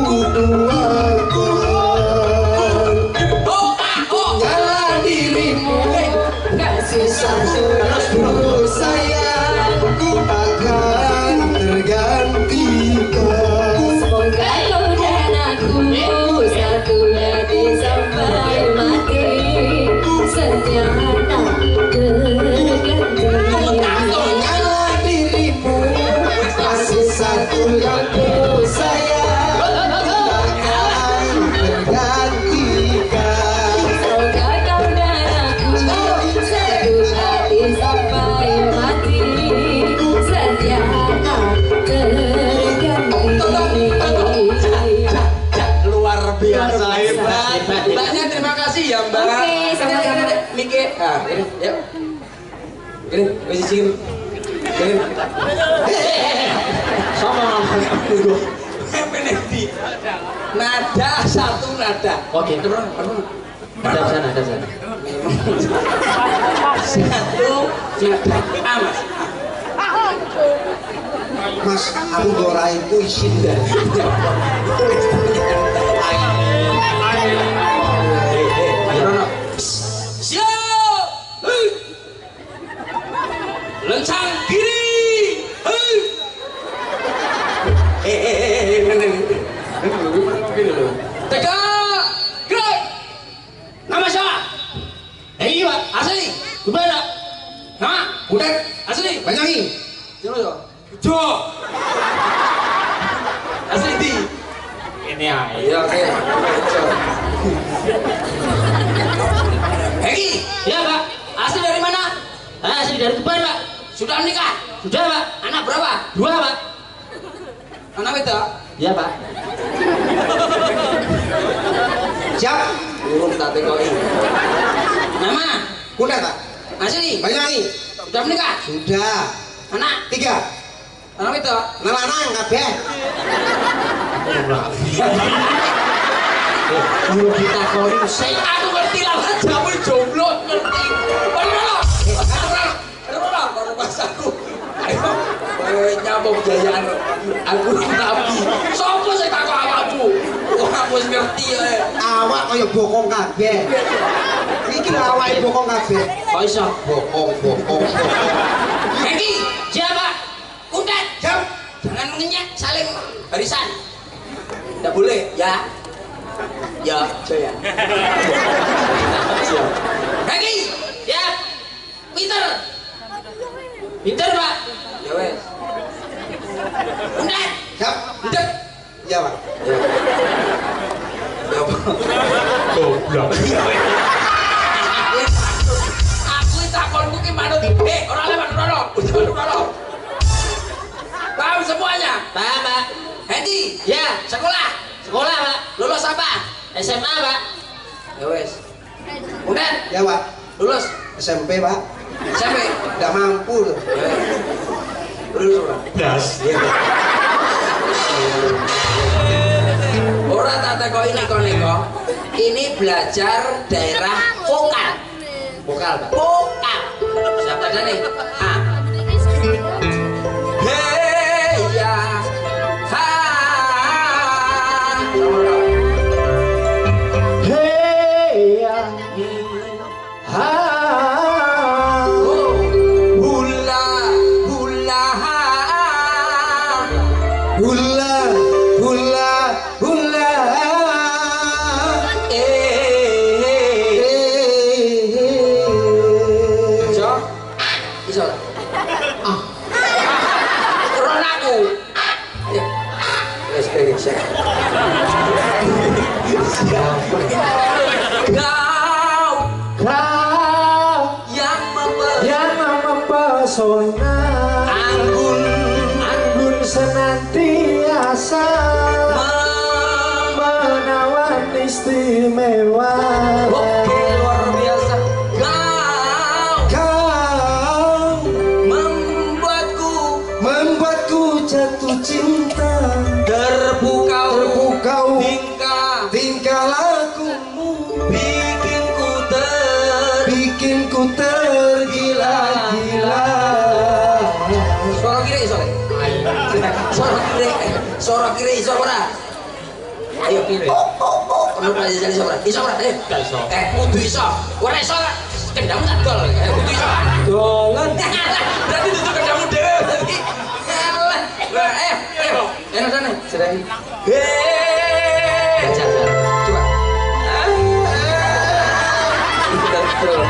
duakan jalan dirimu kasih satu sayang ku akan tergantikan Semoga kau dan aku satu hati sampai mati. Setiap terganti. jalan dirimu kasih satu yang ku sayang akan tergantikan Semoga kau dan aku satu hati sampai mati. Setiap terganti. luar biasa Hebat, hebat. Mbaknya terima kasih ya mbak. Oke, sama-sama. Nike, ah ini, yuk, ini, masih cium, ini, Sama nunggu. Peneliti, nada satu nada. Oh gitu. Terus, terus, Ada di sana, ada di sana. satu nada. Amas. Mas, aku dorain ku isin dah. Siap. Hei. Lencang kiri. Hei. Eh eh eh eh. Tegak. Gerak. Nama siapa? Eh iya pak. Asli. Gimana? Nama? Budak. Asli. Banyangi. Coba coba. Jo. Asli di. Ini ya. Iya oke. Hei. Iya pak. Asli dari mana? Ah, asli dari Tuban pak. Sudah menikah? Sudah pak. Anak berapa? Dua pak. Anak itu? Iya pak. Siap. Urung tak tekoki. Nama? Kuda tak? Asli. Banyangi. Sudah menikah? Sudah. Anak? Tiga. Anak itu? Nelanang kabeh. Guru kita kau ini saya. Aku ngerti lah, jamu jomblo ngerti. Aduh, aduh, aduh, baru pasaku. Ayo, eh, nyambung jayaan. Aku nabi. Sopo sing takok awakmu? Ora wis ngerti ya. Awak kaya bokong kabeh. Iki lho awake bokong kabeh. Kok iso? Bokong, bokong. Heki, Siapa? kuntet. Jam. Jangan mengenyek saling barisan. Tidak boleh, ya. Ya, Jaya. Heki, Ya. Peter. Pinter pak. Ya wes. Kuntet. Jam. Kuntet. Iya, Pak. Ya, Pak. Goblok. Aku takonku ki manut. Eh, ora lewat rono. Udah rono. Paham semuanya? Paham pak. Hedi, Ya. sekolah. Sekolah pak. Lulus apa? S M A pak. Ya wes. Kuntet, Ya, Pak. lulus S M P, Pak. sampai Enggak mampu tuh. ya wes. Lulus ora? Das. Ora tak tekoki neko-neko. Ini belajar daerah vokal. Vokal pak. Vokal. Siapa ada nih? A. Hey ya. Ha. Hey ya. Ha. Oh. Hula hula. Hula, hula, hula. Eh. Eh, jatuh cinta, terpukau terpukau tingkah tingkah lakumu, bikin ku ter bikin ku tergila-gila. Suara kiri iso le? Suara kiri, suara kiri iso ora? Ayo kiri. Kono aja jadi iso ora? Iso ora? Eh, eh kudu iso. Ora iso ora? Kendangmu tak dol. Eh kudu iso. Dolan. Berarti tutup kendangmu dhewe berarti. Alah. Lah eh, ayo. Enak sana. Sedang Hei. Baca, baca. Coba. kita terus.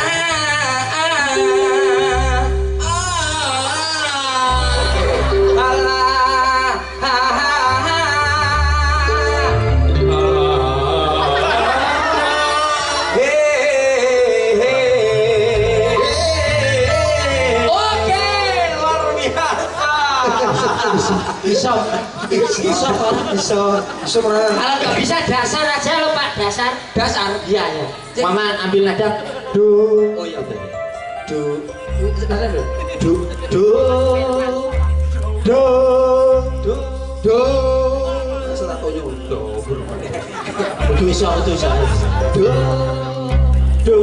Bisa, bisa, Bisa, bisa pernah. kalau nggak bisa dasar aja lo Pak, dasar. Dasar. Iya ya. Mama ambil nada do, Oh iya. do, Nada dulu. do, do, do, do, do. Salah toyo. Itu bisa, itu bisa. Do, do.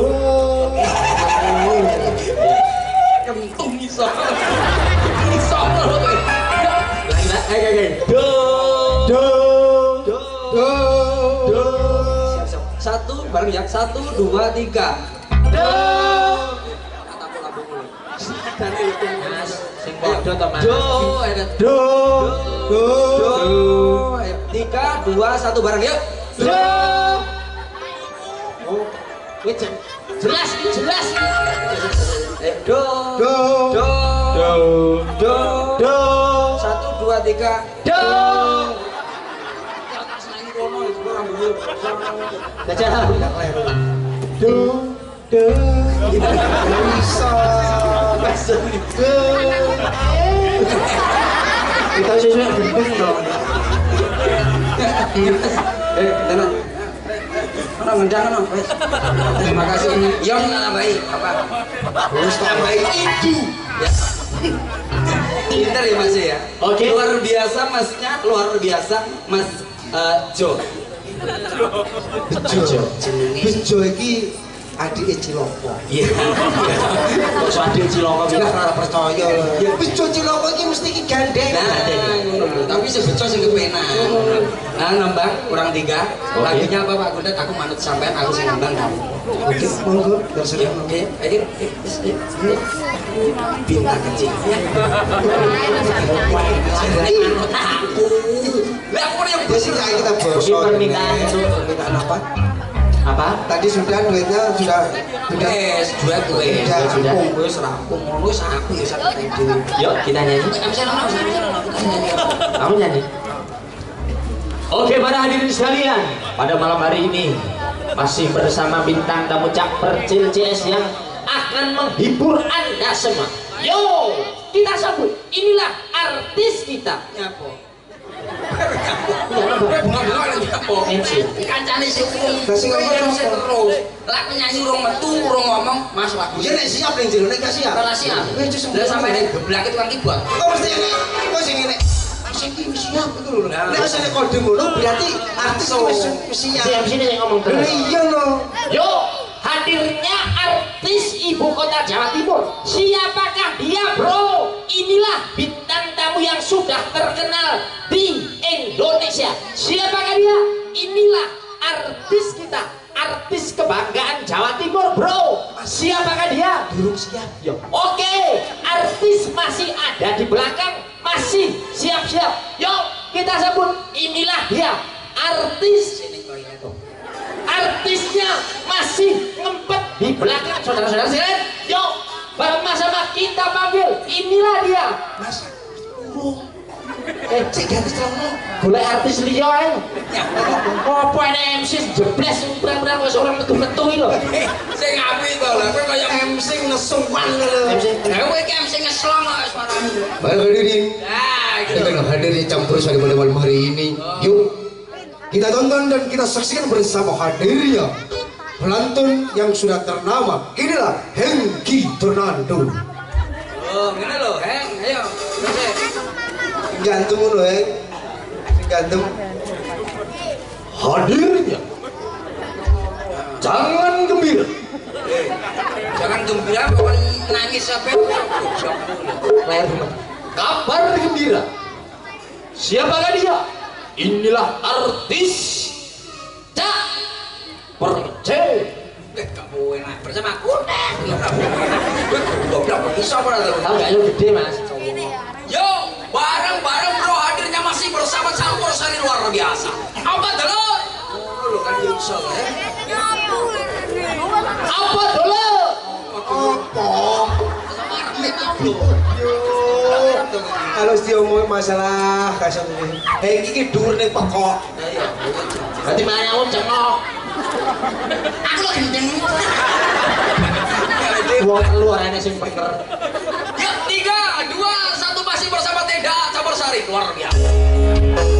Kentung iso. Iso lho kowe. Lagi lah, ayo, ayo, do, do, do, do, do. Satu bareng ya. Satu, dua, tiga. Do. Kataku lambungmu. Mas, sing podo to Mas. Do, ada Do, do, do. Ayo, tiga, dua, satu bareng yuk. do. Oh, wih, jelas, jelas. Eh, do, Do, do, Do, do, do, satu, dua, tiga. do. Tidak keliru. Do, do. Bisa. Do. Kita sesuai gendeng dong. Eh, tenan. Ono ngendang ono, wes. Terima kasih. Yang nambahi apa? Terus tambahin itu. Ya. Pintar ya Mas ya. Oke. Luar biasa Masnya, luar biasa Mas eh, Jo. Bejo. Bejo iki adike Ciloko. Iya. Kok sadil ciloko Lah ora percaya lho. Ya. Bejo Ciloko iki mesti iki gandeng. Nah, ngono lho. Tapi sebeco sing kepenak. Nah, nembang kurang tiga. Oke. Lagunya apa Pak Kundet? Aku manut sampean, aku sing nembang kamu. Oke, monggo Ya, terserah. oke. Ayo, ayo, ayo. Bintang kecil. Lah aku yang Ya sih ayo kita Ini bosok. permintaan itu. Permintaan apa? Apa? Tadi sudah duitnya sudah sudah Wes, duet wes. Sudah. Sudah. Wes rampung, wes aku ya sak ide. Yuk kita nyanyi. Bisa ono, bisa ono, kita nyanyi. Kamu nyanyi. Oke para hadirin sekalian, pada malam hari ini masih bersama bintang tamu Caper C C S yang akan menghibur Anda semua. Yo, kita sambut. Inilah artis kita. Nyapo? Iya, nambah. Bunga-bunga lagi apa? M C. Kancane sing urung. Kasih ngomong M C apa? terus. Lah penyanyi urung metu, urung ngomong, Mas lagu. Ya nek siap ning jero nek gak siap. Ora siap. Wis jus Lah sampe nek geblak itu kan keyboard. Kok mesti ngene? Kok sing ngene? Sing iki wis siap iku lho. Nek wis ana kode ngono berarti artis iki wis wis Si siap. M C ini yang ngomong Lah terus. iya lho. Yo, hadirnya artis ibu kota Jawa Timur. Siapakah dia, bro? Inilah bintang tamu yang sudah terkenal di Indonesia. Siapakah dia? Inilah artis kita, artis kebanggaan Jawa Timur, bro. Siapakah dia? Belum siap. Yo, oke, artis masih ada di belakang, masih siap-siap. Yuk, kita sebut. Inilah dia, artis. Artisnya masih ngempet di belakang, saudara-saudara sekalian. Yuk, bersama kita panggil. Inilah dia. Mas. Eh, Cek ganti celana. boleh artis liya ae. Apa ene M C jebles ukuran-ukuran wis ora metu-metu iki lho. Sing apik to lho, kowe kaya M C nesuwan lho. M C Lah kowe iki M C ngeslong kok suaramu. Baik hadirin. Ah, gitu. Kita hadirnya campur pada malam hari ini. Yuk kita tonton dan kita saksikan bersama hadirnya pelantun yang sudah ternama. Inilah Hengki Tornado. Oh, ngene lho, Heng. Ayo. Terus. gantung loh ya. Gantung. Hadirnya jangan gembira. Eh, jangan gembira kok nangis sampai Layar Kabar gembira. Siapakah dia? Inilah artis Cak Perce. eh kamu enak bersama aku goblok bisa apa tuh tahu nggak lu gede mas? yo bareng-bareng bro hadirnya masih bersama campur sari luar biasa apa dulu lu kan yo iso ya Apa dulu? Harus diomongin masalah kasar ini. Eh iki dur ning pokok. Berarti mana kamu cengok? Aku lo gendeng. Gua keluar ini sing peker. ya tiga dua satu masih bersama Tenda campur sari luar biasa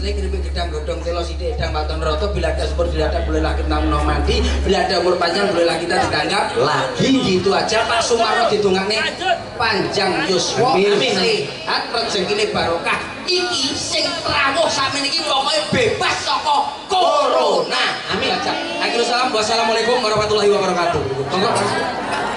selek keripik gedang godong telo sidik edang baton roto bila ada subur bila ada boleh laki tamu no mandi bila ada umur panjang boleh laki kita ditanggap lagi gitu aja Pak Sumarno ditungakne panjang yuswa sehat rezekine barokah iki sing rawuh sampeyan iki pokoke bebas saka corona amin aja akhirul salam wassalamualaikum warahmatullahi wabarakatuh monggo